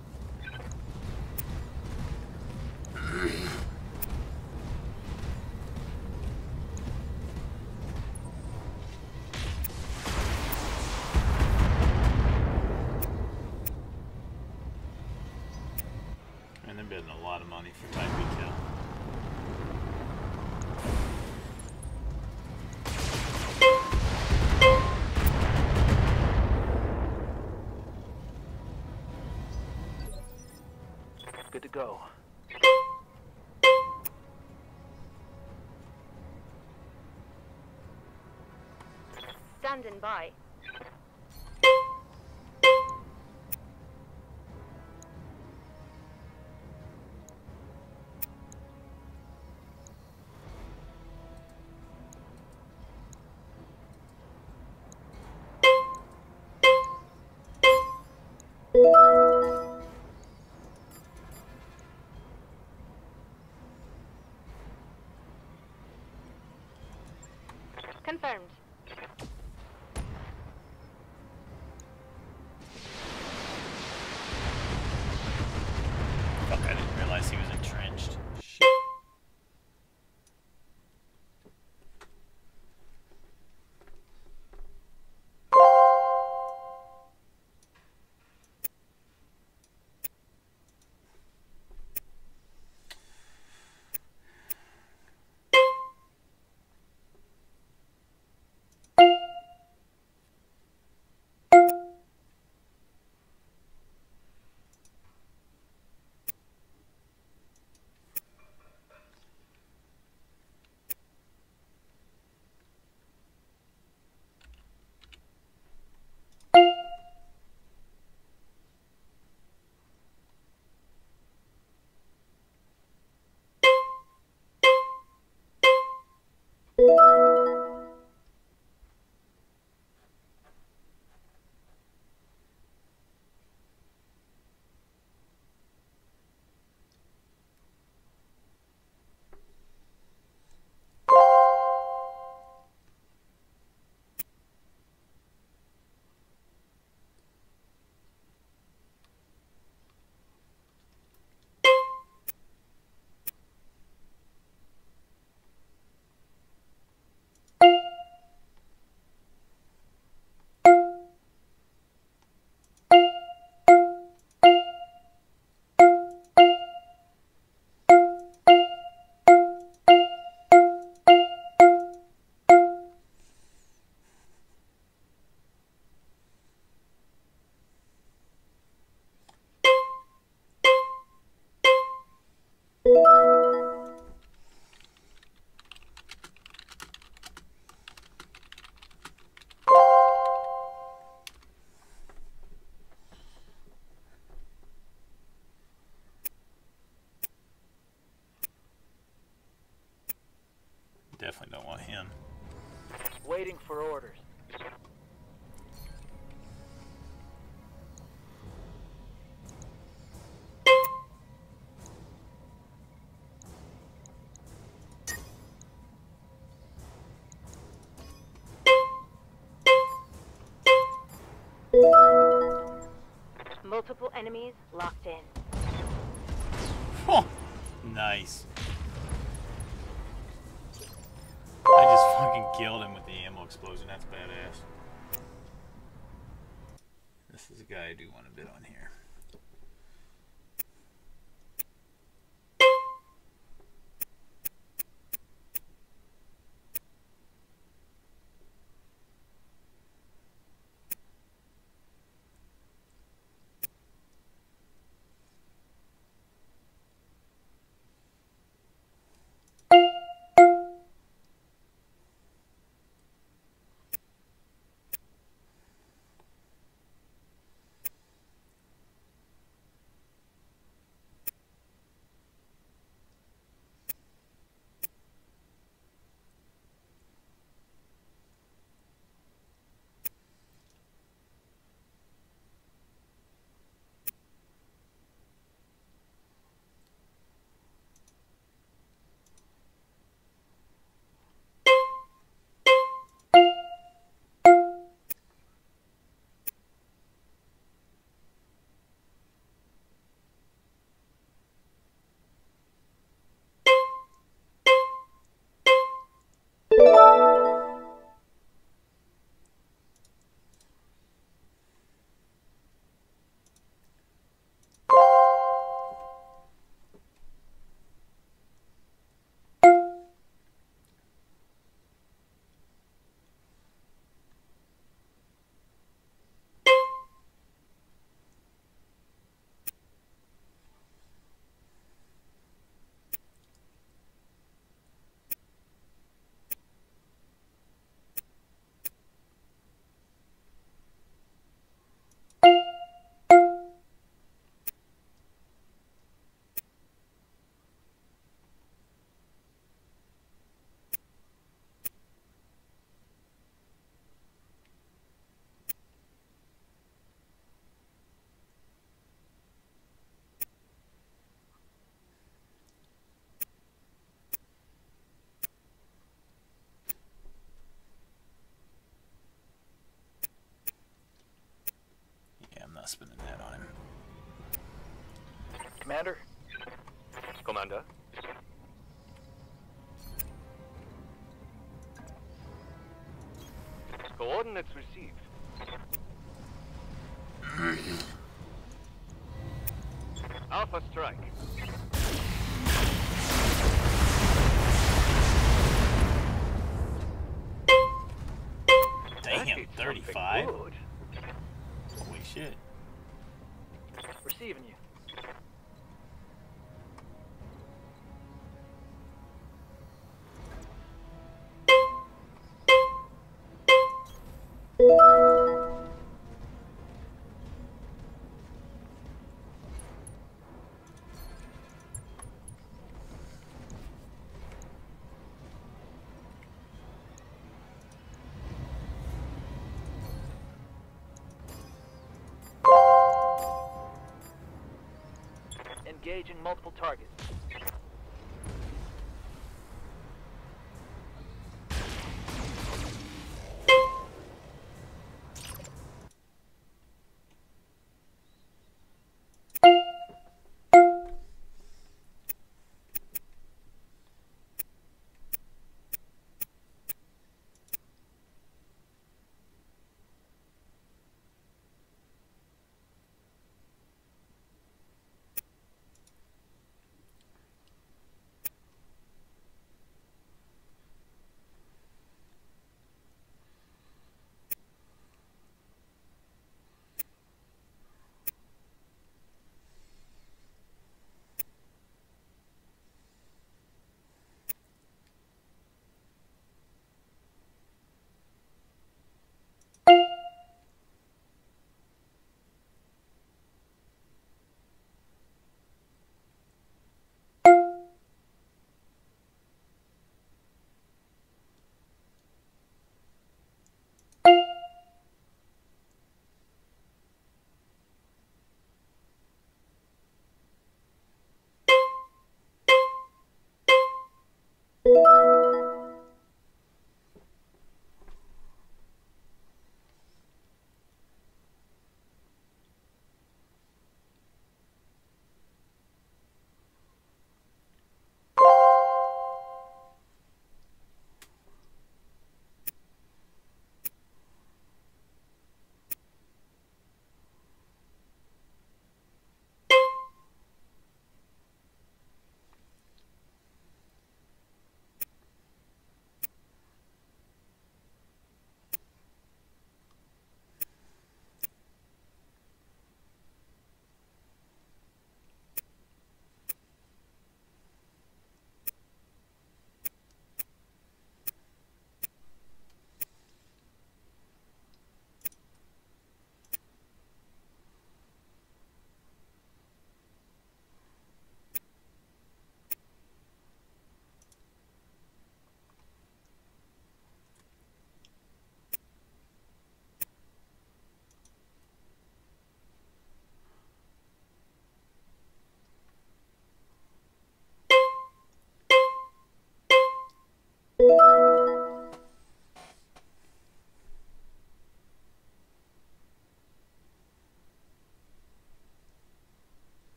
And they're bidding a lot of money for Type B kill. Good to go. Standing by. Confirmed. Fuck, I didn't realize he was entrenched. Shit. definitely don't want him. Waiting for orders. Multiple enemies locked in. Oh, nice. I just fucking killed him with the ammo explosion. That's badass. This is a guy I do want a bit on here. Not spending that on him. Commander? Commander. Coordinates received. Alpha strike. Damn, thirty-five? Good. Holy shit. Receiving you. Engaging multiple targets.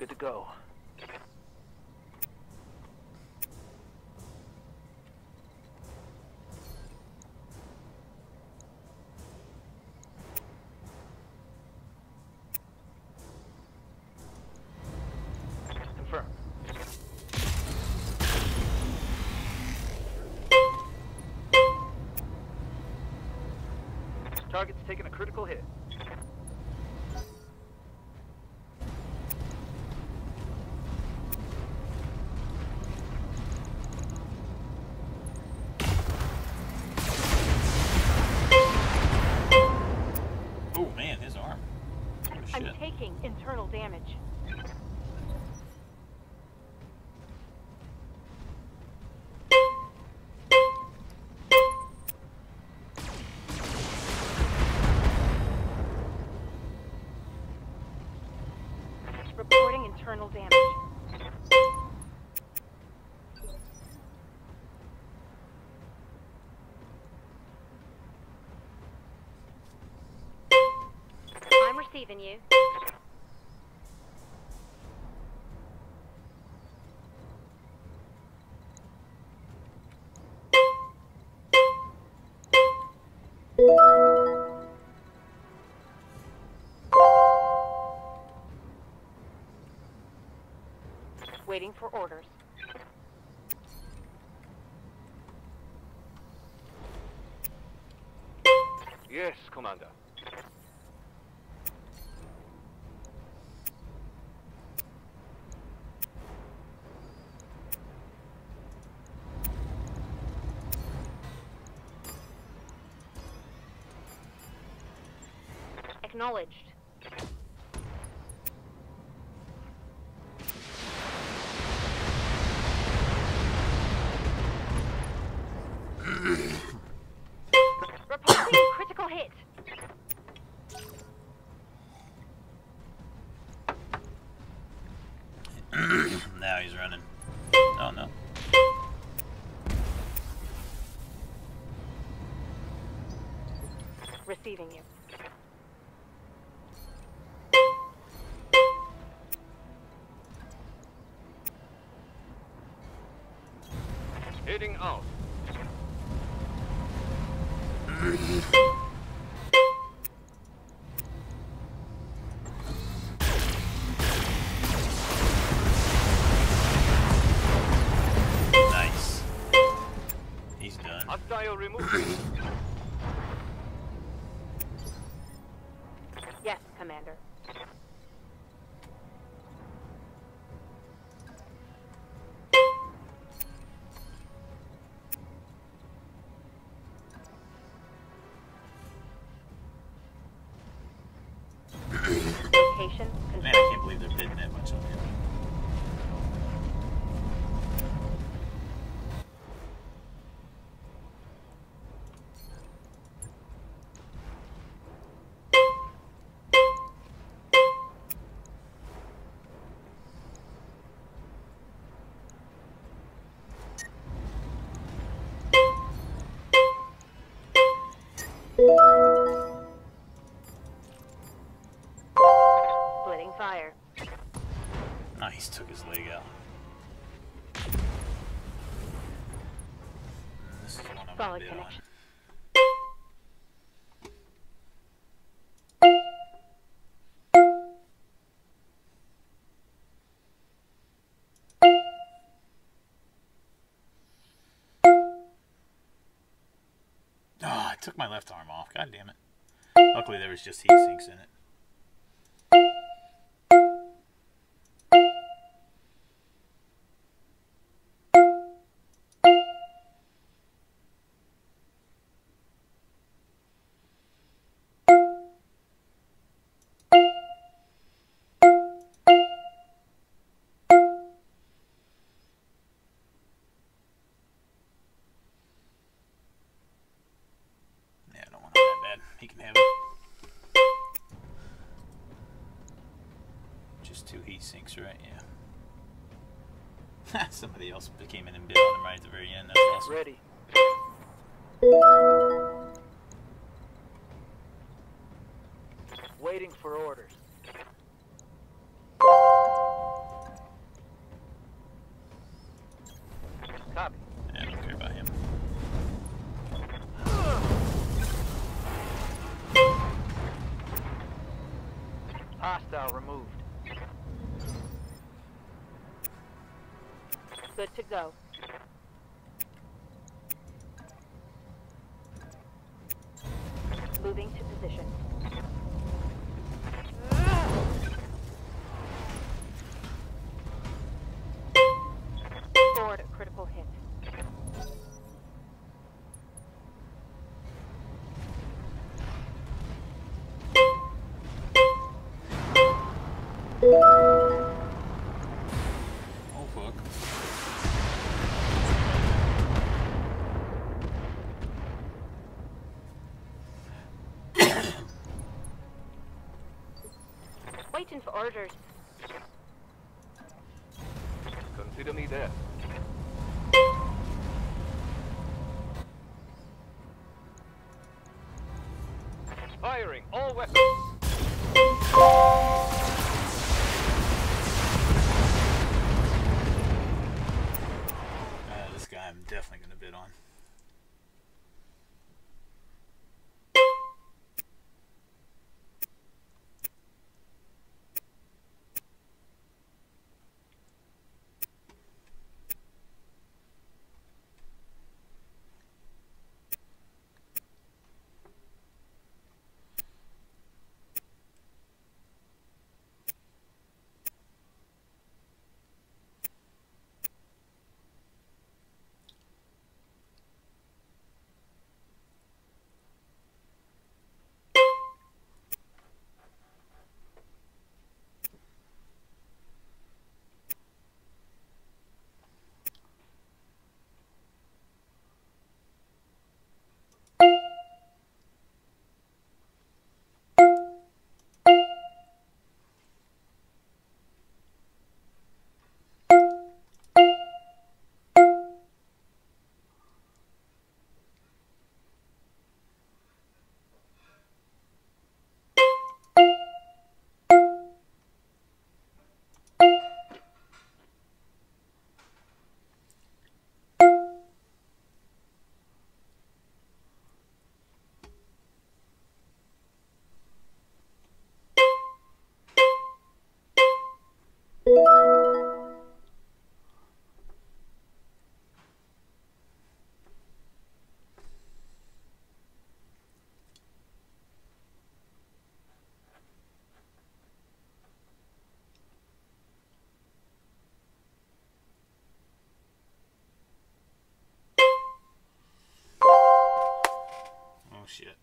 Good to go. Confirm. Target's taking a critical hit. Oh man, his arm. Oh, I'm shit. taking internal damage. Reporting internal damage. I'm receiving you. Waiting for orders. Yes, Commander. Acknowledged. Reporting critical hit. Now he's running. Oh no. Receiving you. Heading out. Nice. He's done. Hostile removed. Yes, Commander. Location confirmed. Man, I can't believe they're bidding that much on him. Splitting fire. Nice, took his leg out. This is one I'm gonna Solid bid on. connection. Oh, I took my left arm off. God damn it. Luckily there was just heat sinks in it. Yeah, I don't want him that bad. He can have it. Just two heat sinks, right? Yeah. Somebody else came in and bid on him right at the very end. That's awesome. Ready. Waiting for orders. Copy. Yeah, I don't care about him. Hostile removed. Good to go. Moving to position. Scored a critical hit. Oh fuck. Waiting for orders. Consider me there. Firing all weapons. Uh, this guy I'm definitely gonna bid on. Oh shit.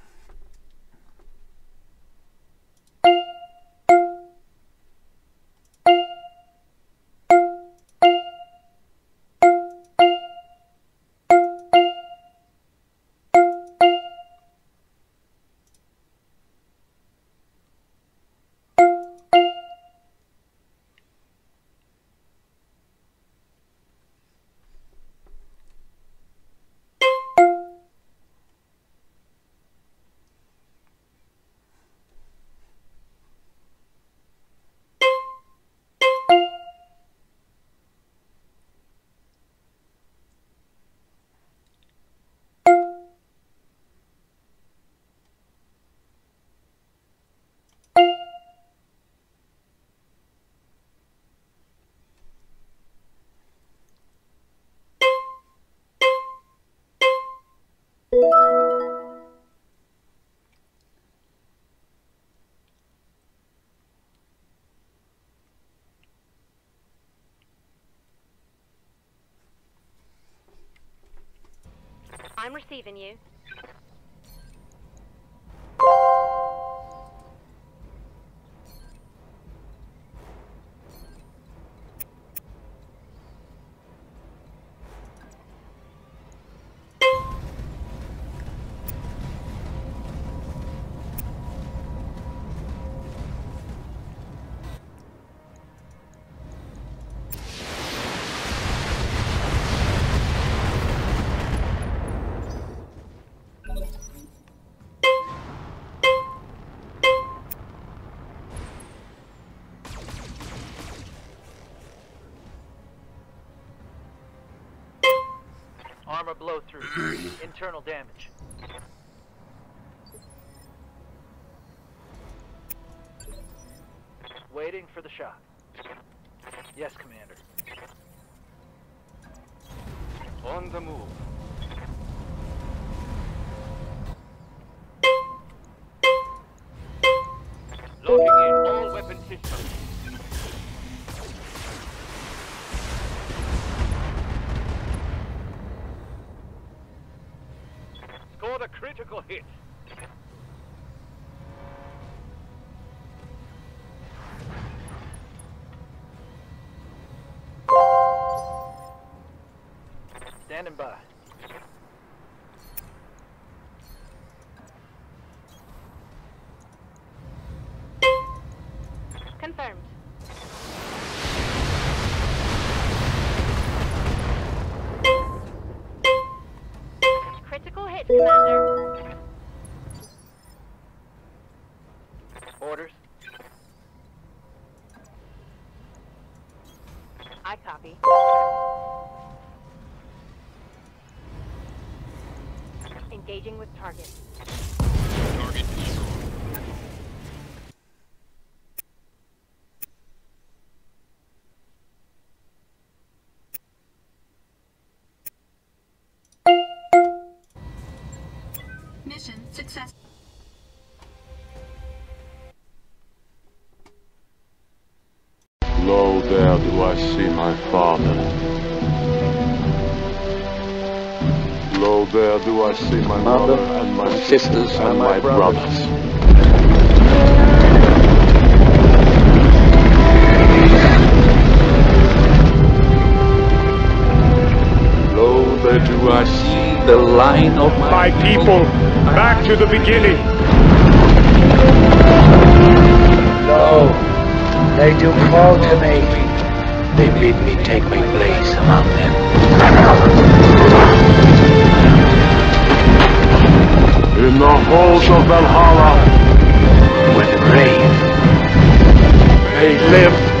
I'm receiving you. armor blow through. Internal damage. Waiting for the shot. Yes, Commander. On the move. Locking in all weapon systems. Scored a critical hit. Standing by. Confirmed. Critical hit, Commander. Orders. I copy. Engaging with target. Target destroyed. Mission success. Lo, there do I see my father. Lo, there do I see my mother and my sisters and my brothers. Lo, there do I see the line of My people, back to the beginning. Lo, they do call to me. They bid me take my place among them. In the halls of Valhalla, Where the brave they live